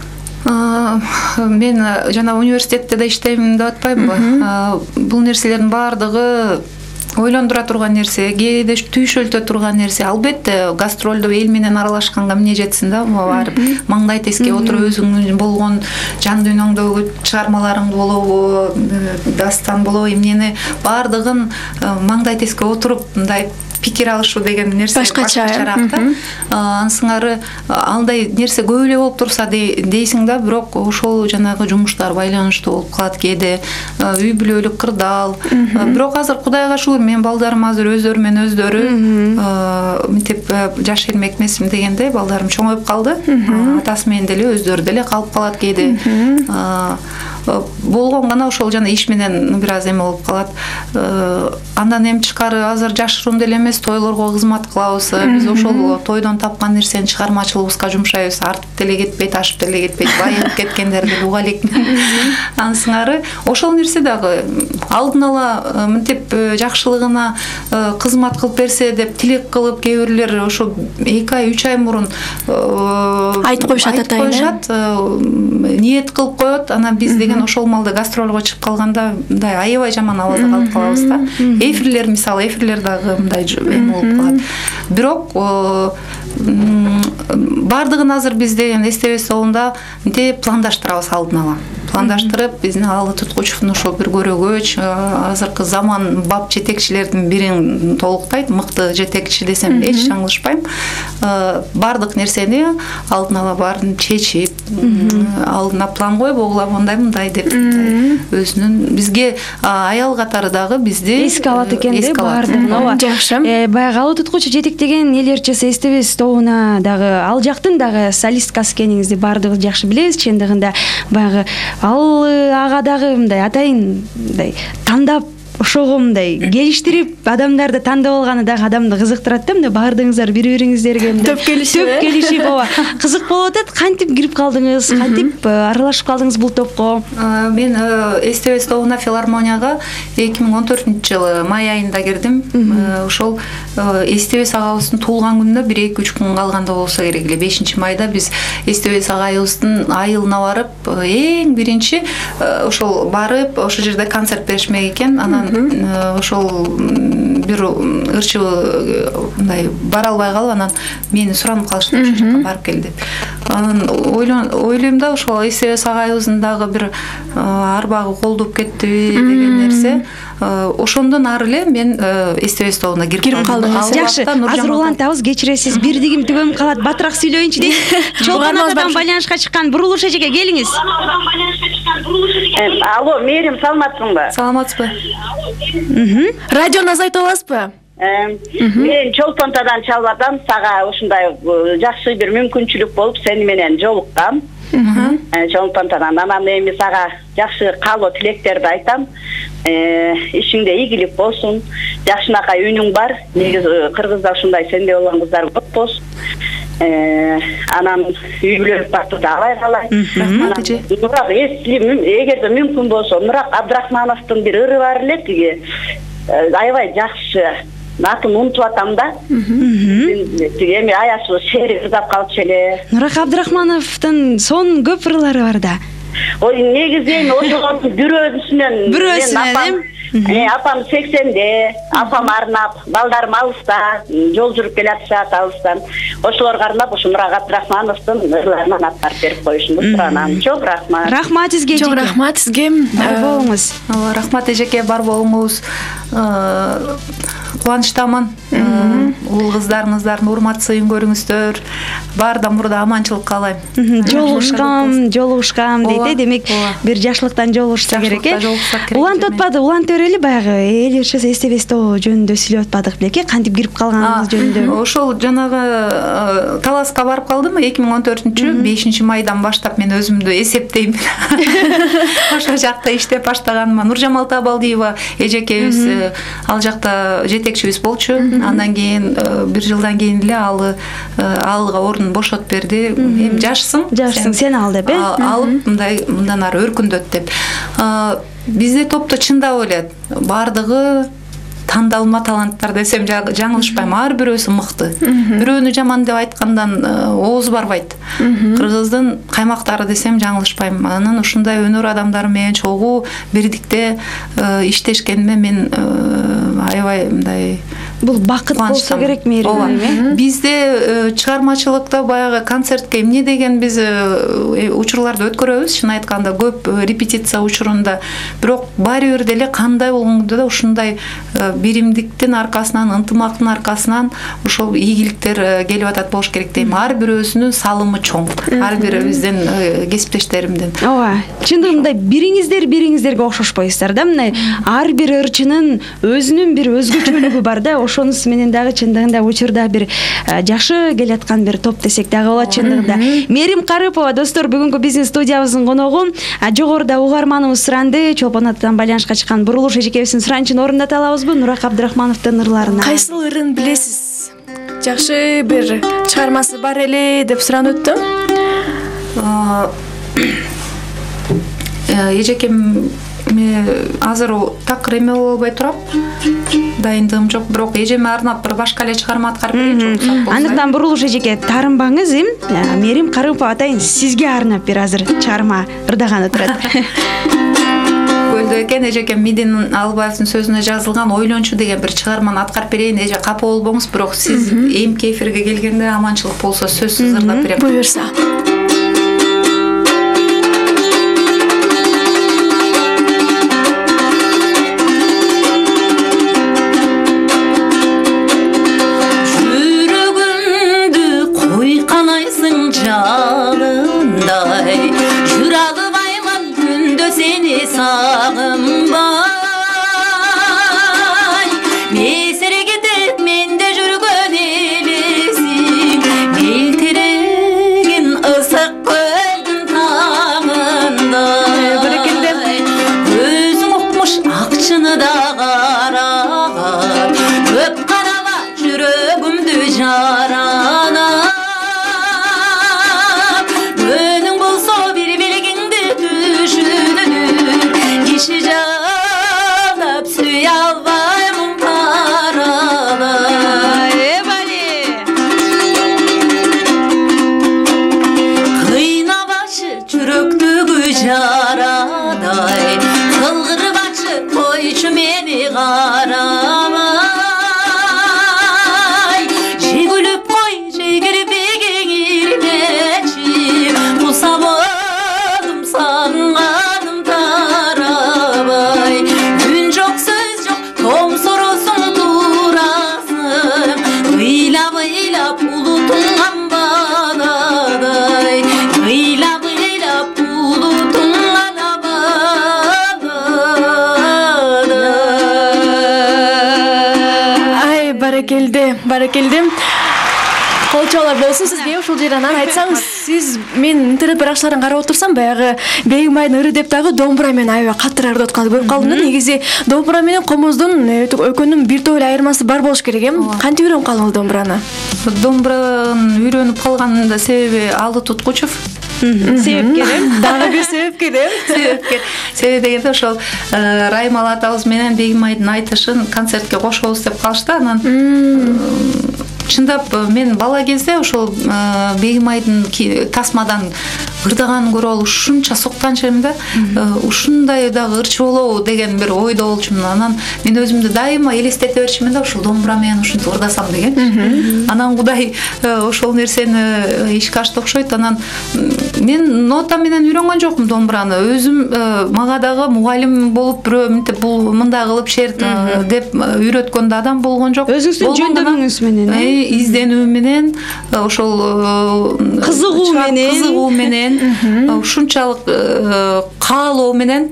Мен жана университетте да иштейм деп атпаймынбы? Бул нерселердин баардыгы ойлондура турган нерсе, кээде түйшөлтө турган нерсе. Албетте гастролдо эл менен аралашканга эмне жетсин да, барып маңдай теске отуруп өзүңүн болгон жан дүйнөңдөгү чыгармаларың болобу, дастан болобу, эмнени баардыгын маңдай теске отуруп мындай пикир алышуу деген нерсе башкачараак да. Ансыңары андай нерсе көп эле болуп турса дейсиң да, бирок ошол жанагы жумуштар байланыштуу болуп калат кээде, үй бүлөлүк кырдаал. Бирок азыр Кудайга шүгүр, мен балдарым азыр өздөрү менен өздөрү мынтип жаш эрмек эмесмин дегендей, балдарым чоңоюп калды. Атасы менен деле өздөрү деле калып калат кээде. Болгон гана ошол жана иш менен бир аз эме болуп калат. Андан эми тышкары азыр жашыруун деле эмес, тойлорго кызмат кылабыз. Биз ошол тойдон тапкан нерсени чыгармачылыгыбызга жумшайбыз. Артып деле кетпейт, ашып деле кетпейт, байып кеткендер деле уга элек. Ансыңары ошол нерсе дагы алдын ала мынтип жакшылыгына кызмат кылып берсе деп тилек кылып, кээ бирлер ошо эки ай, үч ай мурун айтып коюшат атайын. Ниет кылып коет. Анан биз деген ошол малда гастролго чыгып калганда мындай аябай жаман абалда калып калабыз да. Эфирлер, мисалы, эфирлер дагы мындай эме болуп калат. Бирок бардыгын азыр биз деген эс тэ бэ эс тобунда мынтип пландаштырабыз алдын ала. Пландаштырып, биздин Алы Туткучевдун ошол бир көрөгөч, азыркы заман бап жетекчилердин бирин толуктайт, мыкты жетекчи десем эч жаңылышпайм. Бардык нерсени алдын ала баарын чечип, алдына план коюп, огула мындай мындай деп өзүнүн бизге аял катары дагы бизди эске алат экен да баардыгын. Жакшы. Баягы Алы Туткучев жетектеген элерчиси эс тэ бэ эс тобуна дагы ал жактын дагы солисткасы экениңизди баардыгыбыз жакшы билебиз. Чындыгында баягы ал ага дагы мындай атайын мындай тандап ошого мындай келиштирип адамдарды тандап алганы дагы адамды кызыктырат да. Мына баардыгыңыздар бири-бириңиздерге төп келишип, төп келишип, ооба, кызык болуп атат. Кантип кирип калдыңыз, кантип аралашып калдыңыз бул топко? Мен эс тэ бэ эс тобуна филармонияга эки миң он төртүнчү жылы май айында кирдим. Ошол эс тэ бэ эс агабыздын туулган күнүнө бир эки үч күн калганда болсо керек эле. бешинчи майда биз эс тэ бэ эс агайыбыздын айылына барып, эң биринчи ошол барып, ошол жерде концерт беришмек экен. Анан ошол бир ырчыбы мындай бара албай калып анан мени суранып калышты ошол жака барып кел деп. Анан ойлойм да ошол эстебес агайыбыздын дагы бир арбагы колдоп кеттиби деген нерсе. Ошондон ары эле мен эстебес тобуна кирип калдым. Жакшы, азыр улантабыз, кечиресиз. Бирдигим түгөм калат, батыраак сүйлөйүнчү дейт. Чолпон атадан байланышка чыккан Бурулуш эжеге келиңиз. Алло, Мерим, саламатсыңбы? Саламатсызбы? Радиону азайтып аласызбы? Мен Чолпонтадан чалып атам, сага ушундай жакшы бир мүмкүнчүлүк болуп сени менен жолуккам. Чолпонтадан анан эми сага жакшы каалоо тилектерди айтам. Ишиңде ийгилик болсун. Жакшынакай үнүң бар. Негизи Кыргызда ушундай сендей болгон кыздар көп болсун. Анан үй бүлөлүк бактырды алай калай. Рахмат эже. Нурак эгерде мүмкүн болсо Нурак Абдрахмановдун бир ыры бар эле тиги. Аябай жакшы. Атын унутуп атам да. Тиги эми аяшы шери кырдап калчу эле. Нурак Абдрахмановдун сонун көп ырлары бар да. Ой, негизи эми ошол бирөөсүнөн бирөөсүнөн Э, апам сексенде, апам арнап, балдарым алыста, жол жүрүп келатышат алыстан. Ошолорго арнап ушу Нурак Абдрахмановдун ырларынан аттарып берип коюшумду суранам. Чоң рахмат. Рахмат сизге. Чоң рахмат сизге. Бар болуңуз. Рахмат эжеке, бар болуңуз. Кубанычтамын. Уул кыздарыңыздардын урмат сыйын көрүңүздөр. Баарда мурда аманчылык каалайм. Жолугушкам, жолугушкам дейт, демек бир жакшылыктан жолугушса керек э. Улантып атпады, улантып берели баягы эл ошо эстебес тобу жөнүндө сүйлөп атпадык белек, кантип кирип калганыңыз жөнүндө. Ошол жанагы Таласка барып калдым эки миң он төртүнчү бешинчи майдан баштап мен өзүмдү эсептейм. Ошол жакта иштеп баштаганыма Нуржамал Табалдиева эжекебиз ал жакта жетекчибиз болчу. Андан кийин бир жылдан кийин эле алы алга орун бошотуп берди. Эми жашсың, жашсың, сен ал деп э. Алып мындай мындан ары өркүндөт деп. Бизде топто чындап эле бардыгы тандалма таланттар десем жаңылышпайм. Ар бирөөсү мыкты. Бирөөнү жаман деп айткандан ооз барбайт. Кыргыздын каймактары десем жаңылышпайм. Анан ушундай өнөр адамдары менен чогуу бирдикте иштешкениме мен аябай мындай бул бакыт болсо керек Мерим. Бизде чыгармачылыкта баягы концертке эмне деген биз учурларды өткөрөбүз, чын айтканда көп репетиция учурунда. Бирок баары бир деле кандай болгондо да ушундай биримдиктин аркасынан, ынтымактын аркасынан ошол ийгиликтер келип атат болуш керек дейм. Ар бирөөсүнүн салымы чоң. Ар бирибиздин кесиптештеримдин. Ооба, чындыгында бириңиздер бириңиздерге окшошпойсуздар да. Мына ар бир ырчынын өзүнүн бир өзгөчөлүгү бар да. Ошонус менен дагы чындыгында учурда бир жакшы келаткан бир топ десек дагы болот чындыгында. Мерим Карыпова достор, бүгүнкү биздин студиябыздын коногу. Жогоруда угарманыбыз суранды, Чолпон атадан байланышка чыккан Бурулуш эжекебиздин суранчын орунда алабызбы? Нурак Абдрахмановдун ырларына. Кайсыл ырын билесиз? Жакшы бир чыгармасы бар эле деп суранып өттүм. Эжекем азыр такыр эме болбой турам. Дайындыгым жок, бирок эжеме арнап бир башка эле чыгарма аткарып беречи. Андыктан Бурулуш эжеке таарынбаңыз, эм Мерим Карыпова атайын сизге арнап бир азыр чыгарма ырдаганы турат. Көлдө экен эжекем Мидин Албаевдин сөзүнө жазылган Ойлончу деген бир чыгарманы аткарып берейин. Эже капа болбоңуз, бирок сиз эмки эфирге келгенде аманчылык болсо сөзсүз ырдап берем. Буйрса. Жалындай жүр алыбаймын күндө сени сагынбай, месере кетет менде жүргөн элесиң, мелтиреген ысык көлдүн таңындай, көзүң укмуш акчыны да караган, көп караба жүрөгүмдү жарана. Киши жалап сүй албаймын паралай. Кыйна башы жүрөктөгү жарадай, кылгыр башы койчу мени карабай жегүлүп кой жегирбегең ирмечи кусамадым сагынганым тарабай үн жок сөз жок томсоросуң турасың ыйлап ыйлап улутуң амбадай ыйлап ыйлап улутуң Ай, баракелде, баракелде. Кол чоолор болсун сизге. Ушул жерден айтсаңыз, сиз мен интернет баракчаларын карап отурсам, баягы Бегимайдын ыры деп дагы домбура менен аябай катыр ырдап атканды көрүп калдым да. Негизи домбура менен комуздун экөөнүн бир топ эле айырмасы бар болуш керек эми. Кантип үйрөнүп калдыңыз домбураны? Домбураны үйрөнүп калганымда себеби Алы Туткучев. Себепкер эм. Дагы бир себепкер эм. Себепкер. Себеби дегенде ошол Раймалы атабыз менен Бегимайдын айтышын концертке кошобуз деп калышты. Анан чындап мен бала кезде ошол Бегимайдын тасмадан ырдаганын көрүп алып ушунча соктанчу эм да. Ушундай дагы ырчы болобу деген бир ойдо болчумун. Анан мен өзүмдү дайыма элестете берчүмүн да, ушул домбура менен ушинтип ырдасам деген. Анан Кудай ошол нерсени ишке ашты окшойт. Анан мен нота менен үйрөнгөн жокмун домбураны. Өзүм мага дагы мугалим болуп бирөө мынтип бул мындай кылып шерт деп үйрөткөн да адам болгон жок. Өзүңүздүн жөндөмүңүз менен, изденүү менен, ошол кызыгуу менен, кызыгуу менен, ушунчалык каалоо менен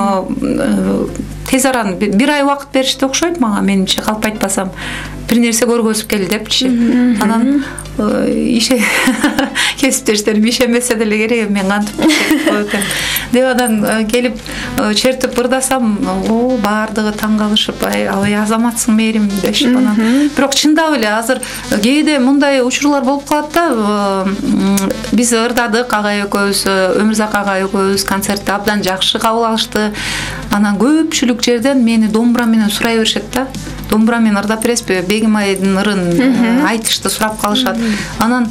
тез аран бир ай убакыт беришти окшойт мага, менимче, калп айтпасам. Бир нерсе көргөзүп кел депчи. Анан ише кесиптештерим ишенбесе деле керек, мен кантип коет экен деп анан келип чертип ырдасам, о баардыгы таң калышып, ай абай азаматсың мээрим дешип анан. Бирок чындап эле азыр кээде мындай учурлар болуп калат да. Биз ырдадык агай экөөбүз, Өмүрзак агай экөөбүз концертти абдан жакшы кабыл алышты. Анан көпчүлүк жерден мени домбура менен сурай беришет да. Домбура менен ырдап бересизби? Бегимайдын ырын айтышты сурап калышат. Анан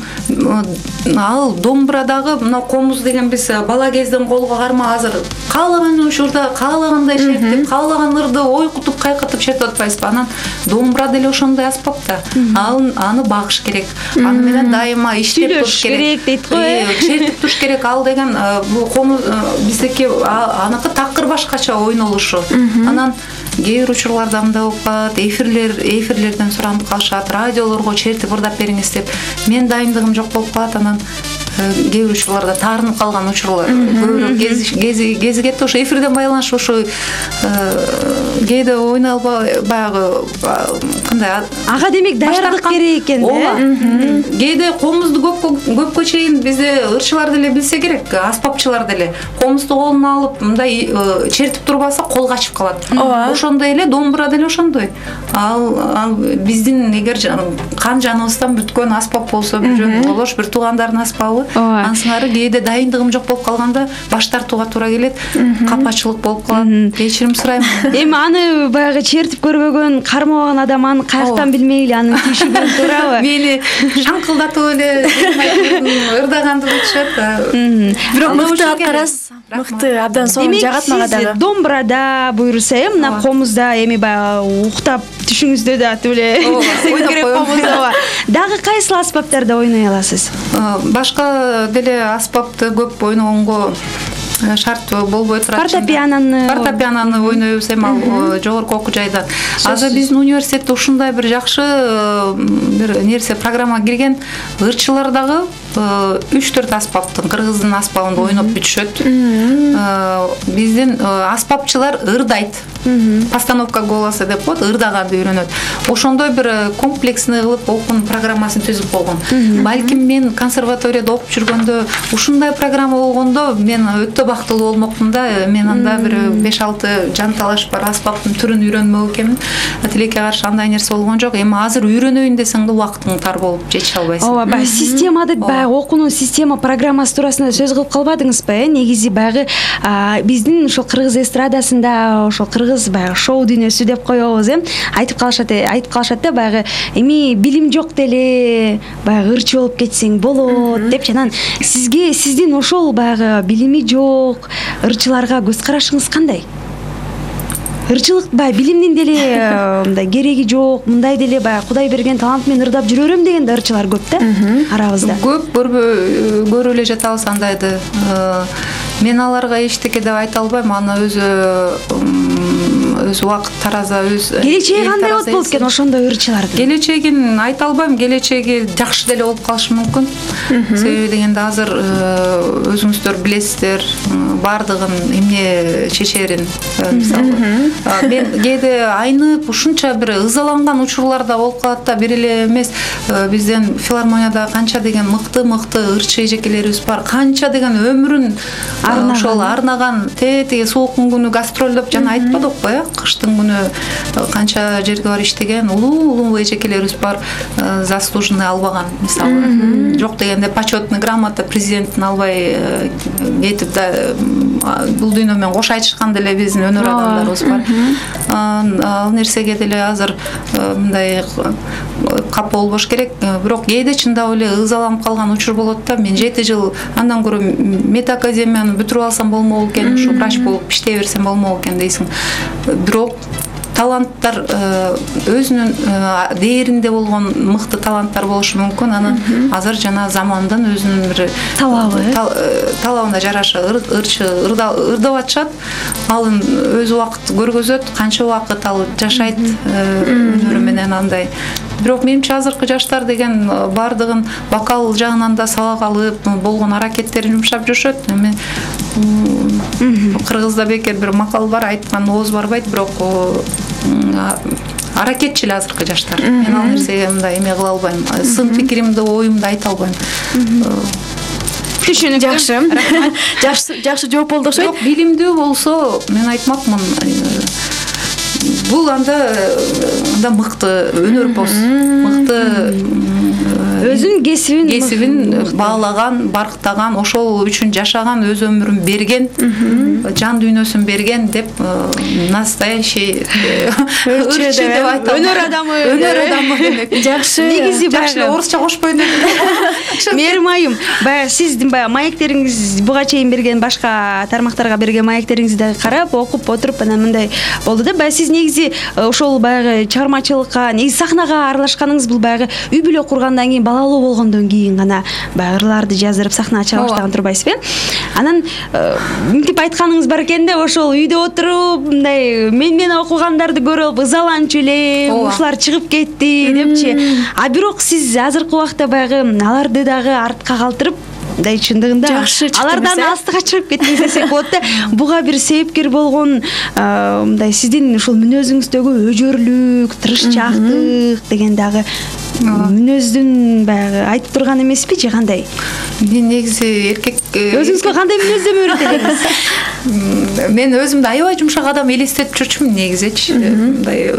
ал домбурадагы мына комуз деген биз бала кезден колго карма азыр каалаган учурда каалагандай шертип, каалаган ырды ойкутуп, кайкытып шертип атпайсызбы? Анан домбура деле ошондой аспап да. Ал аны багыш керек. Аны менен дайыма иштеп туруш керек дейт го. Чертип туруш керек. Ал деген бул комуз биздики аныкы такыр башкача ойнолушу. Анан кээ бир учурларда мындай болуп калат, эфирлер, эфирлерден суранып калышат, радиолорго чертип ырдап бериңиз деп. Мен дайындыгым жок болуп калат, анан кээ бир учурларда таарынып калган учурлар көбүрөөк гези гези кетти. Ошо эфирден байланыш ошо кээде ойной албай баягы кандай ага демек даярдык керек экен да. Кээде комузду көп көпкө чейин бизде ырчылар деле билсе керек, аспапчылар деле комузду колуна алып мындай чертип турбаса кол качып калат. Ошондой эле домбура деле ошондой. Ал биздин эгер кан жаныбыздан бүткөн аспап болсо, бир жөн болош, бир туугандардын аспабы, ансыңары кээде дайындыгым жок болуп калганда баш тартууга туура келет, капачылык болуп калат. Кечирим сурайм. Эми аны баягы чертип көрбөгөн, кармабаган адам аны каяктан билмей эле анын тийишигин туурабы? Мени шаңкылдатып эле ырдаганды билишет. Бирок мыкты аткарасыз. Мыкты, абдан сонун жагат мага дагы. Домбурада буюрса, мына комузда эми баягы уктап түшүңүздө да тиле керек комузда. Дагы кайсыл аспаптарда ойной аласыз? Башка деле аспапты көп ойногонго шарт болбой турат. Фортепианоны фортепианоны ойнойбуз эми ал жогорку окуу жайда. Азыр биздин университетте ушундай бир жакшы бир нерсе программа кирген. Ырчылар дагы үч төрт аспаптын, кыргыздын аспабында ойноп бүтүшөт. Биздин аспапчылар ырдайт. Постановка голоса деп коет, ырдаганды үйрөнөт. Ошондой бир комплексный кылып окуун программасын түзүп койгон. Балким мен консерваторияда окуп жүргөндө ушундай программа болгондо мен өтө бактылуу болмокмун да. Мен анда бир беш алты жанталаш бар аспаптын түрүн үйрөнмөк экенмин. Тилекке каршы андай нерсе болгон жок. Эми азыр үйрөнөйүн десең да убактың тар болуп жете албайсың. Ооба, баягы системада баягы окуунун система программасы туурасында сөз кылып калбадыңызбы? Э, негизи баягы биздин ошол кыргыз эстрадасында ошол кыргыз баягы шоу дүйнөсү деп коебуз, э, айтып калышат, айтып калышат да баягы эми билим жок деле, баягы ырчы болуп кетсең болот депчи. Анан сизге сиздин ошол баягы билими жок ырчыларга көз карашыңыз кандай? ырчылык баягы билимдин деле мындай кереги жок, мындай деле баягы Кудай берген талант менен ырдап жүрө берем деген да ырчылар көп да арабызда. Көп көрүп эле жатабыз андайды. Мен аларга эчтеке деп айта албайм. Аны өзү өз убакыт тараза, өз келечеги кандай болот болот экен ошондой ырчылардын? Келечегин айта албайм. Келечеги жакшы деле болуп калышы мүмкүн. Себеби дегенде азыр өзүңүздөр билесиздер, бардыгын эмне чечерин. Мисалы, мен кээде айнып ушунча бир ызаланган учурлар да болуп калат да, бир эле эмес. Бизден филармонияда канча деген мыкты-мыкты ырчы эжекелерибиз бар. Канча деген өмүрүн ошол арнаган, тетиги суук күнү гастролдоп жана айтпадыкпы, э? Кыштын күнү канча жерге бар иштеген улуу-улуу эжекелерибиз бар, заслуженный албаган, мисалы. Жок дегенде почетный грамота президенттин албай кетип да бул дүйнө менен кош айтышкан деле биздин өнөр адамдарыбыз бар. Ал нерсеге деле азыр мындай кап болбош керек. Бирок кээде чындап эле ызаланып калган учур болот да. Мен жети жыл андан көрө медакадемияны бүтүрүп алсам болмок экен, ушу врач болуп иштей берсем болмок экен дейсиң. Бирок таланттар өзүнүн дээринде болгон мыкты таланттар болушу мүмкүн. Анын азыр жана замандын өзүнүн бир талабы, талабына жараша ырчы ырдап атышат. Алын өз убакыт көргөзөт, канча убакыт ал жашайт өнөрү менен андай. Бирок менимче азыркы жаштар деген бардыгын вокал жагынан да сабак алып, болгон аракеттерин жумшап жүрүшөт. Мен Кыргызда бекер бир макал бар, айткан ооз барбайт, бирок аракетчил азыркы жаштар. Мен ал нерсеге мындай эме кыла албайм. Сын пикиримди, оюмду айта албайм. Түшүнүктүү. Жакшы. Жакшы, жакшы жооп болду окшойт. Бирок билимдүү болсо, мен айтмакмын. Бул анда анда мыкты өнөр поз, мыкты өзүнүн кесибин кесибин баалаган, барктаган, ошол үчүн жашаган, өз өмүрүн берген, жан дүйнөсүн берген деп настоящий ырчы деп айтам. Өнөр адамы, өнөр адамы демек. Жакшы. Негизи жакшы орусча кошпойм деп. Мээрим айым, баягы сиздин баягы маектериңиз буга чейин берген башка тармактарга берген маектериңизди карап, окуп отуруп анан мындай болду да. Баягы сиз негизи ошол баягы чыгармачылыкка, негизи сахнага аралашканыңыз бул баягы үй бүлө кургандан кийин, балалуу болгондон кийин гана баягы ырларды жаздырып сахнага чыга баштаган турбайсызбы? Анан мынтип айтканыңыз бар экен да, ошол үйдө отуруп, мындай мен менен окугандарды көрүп ызаланчу элем, ушулар чыгып кетти депчи. А бирок сиз азыркы убакта баягы аларды дагы артка калтырып, мындай чындыгында алардан астыга чыгып кеттиңиз десек болот да. Буга бир себепкер болгон мындай сиздин ушул мүнөзүңүздөгү өжөрлүк, тырышчаактык деген дагы мүнөздүн баягы айтып турган эмеспи же кандай? Мен негизи эркек өзүңүзгө кандай мүнөздөмө үйрөтөт? Мен өзүмдү аябай жумшак адам элестетип жүрчүмүн негизичи. Мындай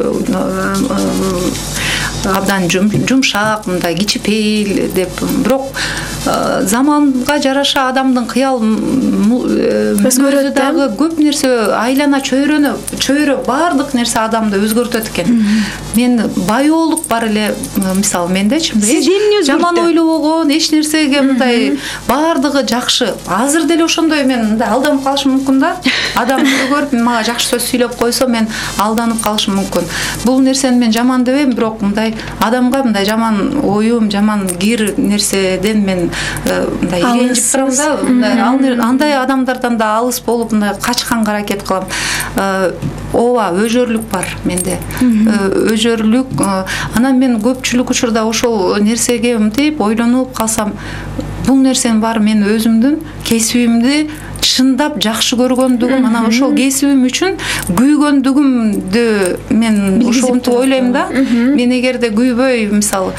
абдан жумшак, мындай кичипейил деп. Бирок заманга жараша адамдын кыял өзгөрөт дагы, көп нерсе айлана чөйрөнө, чөйрө бардык нерсе адамды өзгөртөт экен. Мен баyoолук бар эле, мисалы мендечи, жаман ойлобогон, эч нерсеге мындай бардыгы жакшы. Азыр деле ошондой мен мындай алданып калышым мүмкүн да. Адам көрүп мага жакшы сөз сүйлөп койсо, мен алданып калышым мүмкүн. Бул нерсени мен жаман дебейм, бирок мындай адамга мындай жаман оюм, жаман кир нерседен мен мындай ренжип турам да. Андай адамдардан да алыс болуп, мындай качканга аракет кылам. Ооба, өжөрлүк бар менде. Өжөрлүк. Анан мен көпчүлүк учурда ошол нерсеге мынтип ойлонуп калсам, бул нерсенин баары мен өзүмдүн кесибимди чындап жакшы көргөндүгүм, анан ошол кесибим үчүн күйгөндүгүмдү мен ошентип ойлойм да. Мен эгерде күйбөй, мисалы,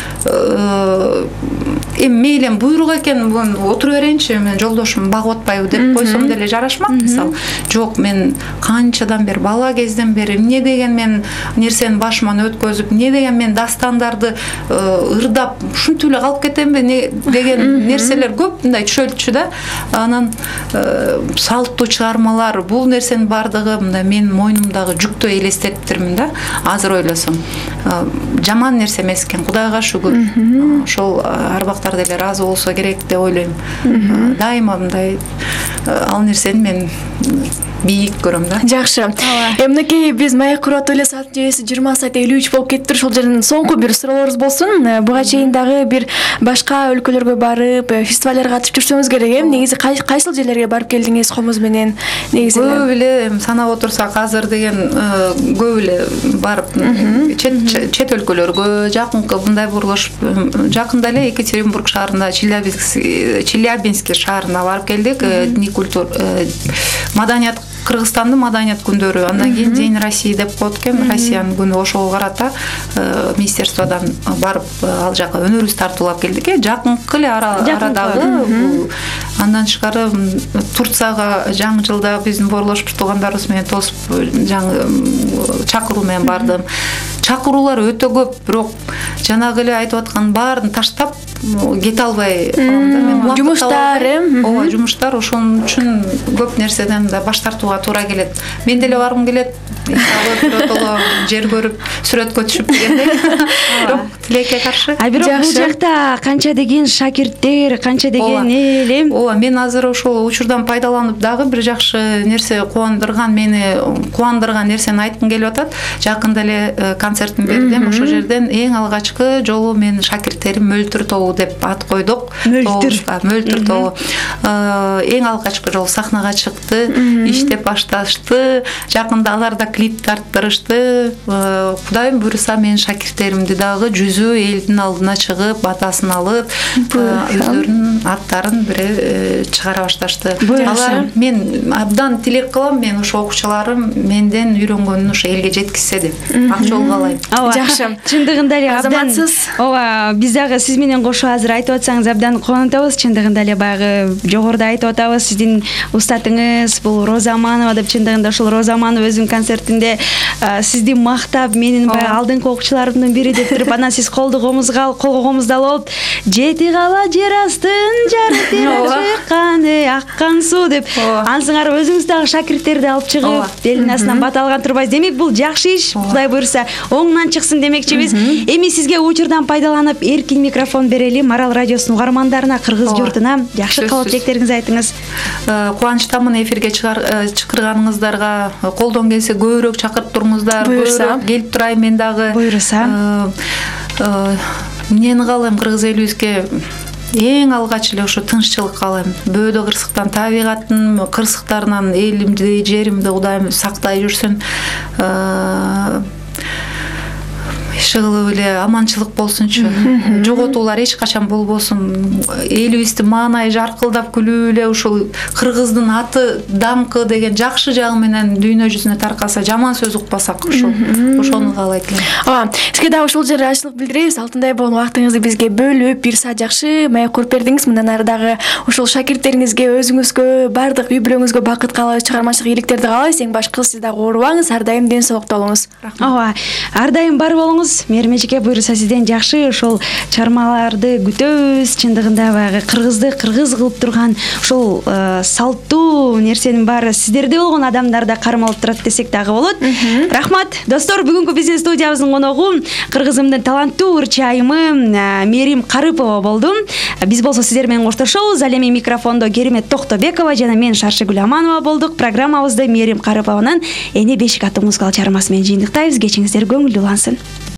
эми мейлем буйрук экен, отура берейинчи, мен жолдошум багып атпайбы деп койсом деле жарашмак, мисалы. Жок, мен канчадан бери, бала кезден бери эмне деген мен нерсени башыман өткөзүп, эмне деген мен дастандарды ырдап ушинтип эле калып кетемби деген нерселер көп мындай түшөлчү да. Анан салттуу чыгармалар, бул нерсенин бардыгы мындай менин мойнумдагы жүктү элестетиптирмин да. Азыр ойлосом, жаман нерсе эмес экен, Кудайга шүгүр. Ошол арбактар деле ыраазы болсо керек деп ойлойм. Дайыма мындай ал нерсени мен бийик көрөм да. Жакшы. Эмнеки биз маек курат эле саат жыйырма саат элүү үч болуп кетиптир. Ошол жерден соңку бир суроолорубуз болсун. Буга чейин дагы бир башка өлкөлөргө барып, фестивалдарга катышып жүрсөңүз керек эми. Негизи кайсыл жерлерге барып келдиңиз комуз менен? Негизи көп эле санап отурсак азыр деген көп эле барып чет чет өлкөлөргө, жакынкы мындай бурулуш жакында эле Екатеринбург шаарында, Челябинск Челябинск шаарына барып келдик. Дни культур маданият Кыргызстандын маданият күндөрү, андан кийин День России деп коет экен, Россиянын күнү. Ошого карата министерстводон барып ал жака өнөрүбүздү тартуулап келдик. Жакынкы эле арадагы. Андан тышкары Турцияга жаңы жылда биздин борборлошуп тургандарыбыз менен тосуп жаңы чакыруу менен бардым. Чакыруулар өтө көп, бирок жанагы эле айтып аткан баарын таштап кете албай калам. Жумуштар, э? Ооба, жумуштар, ошон үчүн көп нерседен да баш тартууга туура келет. Мен деле баргым келет. Иншалла жер көрүп, сүрөткө түшүп дегендей. Бирок тилекке каршы. А бирок бул жакта канча деген шакирттер, канча деген эл эм. Ооба, мен азыр ошол учурдан пайдаланып дагы бир жакшы нерсе кубандырган, мени кубандырган нерсени айткым келип атат. Жакында эле концертин бердим. Ошол жерден эң алгачкы жолу мен шакирттерим Мөлтүр тобу деп ат койдук. Мөлтүр, Мөлтүр тобу. Эң алгачкы жолу сахнага чыкты, иштеп башташты. Жакында алар да клип тарттырышты. Кудайым буйруса мен шакирттеримди дагы жүзү элдин алдына чыгып, батасын алып, өздөрүнүн аттарын бире чыгара башташты. Алар мен абдан тилек кылам, мен ошо окуучуларым менден үйрөнгөнүн ошо элге жеткизсе деп. Ак жол каалайм. Жакшы. Чындыгында эле абдан. Ооба, биз дагы сиз менен кошо азыр айтып атсаңыз абдан кубанатабыз. Чындыгында эле баягы жогоруда айтып атабыз, сиздин устатыңыз бул Роза Аманова деп. Чындыгында ошол Роза Аманова өзүнүн концертинде сизди мактап, менин баягы алдыңкы окуучуларымдын бири деп туруп, анан сиз колду комузга колго комуздалып алып, жети кала жер астын жарып чыккан аккан суу деп. Ансыңар өзүңүз дагы шакирттерди алып чыгып, элдин астынан бата алган турбайсыз. Демек бул жакшы иш, Кудай буйруса оңунан чыксын демекчибиз. Эми сизге учурдан пайдаланып эркин микрофон берели. Марал радиосунун угармандарына, кыргыз журтуна жакшы каалоо тилектериңизди айтыңыз. Кубанычтамын эфирге чакырганыңыздарга. Колдон келсе көбүрөөк чакырып туруңуздар. Көбүрөөк келип турайын мен дагы. Буйруса. Эмнени каалайм кыргыз элибизге? Эң алгач эле ошо тынччылык каалайм. Бөөдө кырсыктан, табигаттын кырсыктарынан элимди, жеримди Кудайым сактай жүрсүн. Иши кылып эле аманчылык болсунчу. Жоготуулар эч качан болбосун. Элибиздин маанайы жаркылдап күлүп эле ушул кыргыздын аты, даңкы деген жакшы жагы менен дүйнө жүзүнө таркаса, жаман сөз укпасак ошол. Ошону каалайт элем. Ооба, сизге дагы ушул жерде ачылык билдиребиз. Алтындай болгон убактыңызды бизге бөлүп, бир саат жакшы маек куруп бердиңиз. Мындан ары дагы ушул шакирттериңизге, өзүңүзгө, бардык үй бүлөңүзгө бакыт каалайбыз, чыгармачылык ийгиликтерди каалайбыз. Эң башкысы сиз дагы оорубаңыз, ар дайым ден соолукта болуңуз. Ооба, ар дайым бар болуңуз. Мээрим эжеке буйруса сизден жакшы ошол чармаларды күтөбүз. Чындыгында баягы кыргызды кыргыз кылып турган ошол салттуу нерсенин баары сиздерде болгон адамдарда кармалып турат десек дагы болот. Рахмат. Достор, бүгүнкү биздин студиябыздын коногу Кыргызымдын таланттуу ырчайымы Мээрим Карыпова болду. Биз болсо сиздер менен коштошобуз. Ал эми микрофондо Керимет Токтобекова жана мен Шаршыгүл Аманова болдук. Программабызды Мээрим Карыпованын Эне бешик аттуу музыкалык чыгармасы менен жыйынтыктайбыз. Кечиңиздер көңүлдүү улансын.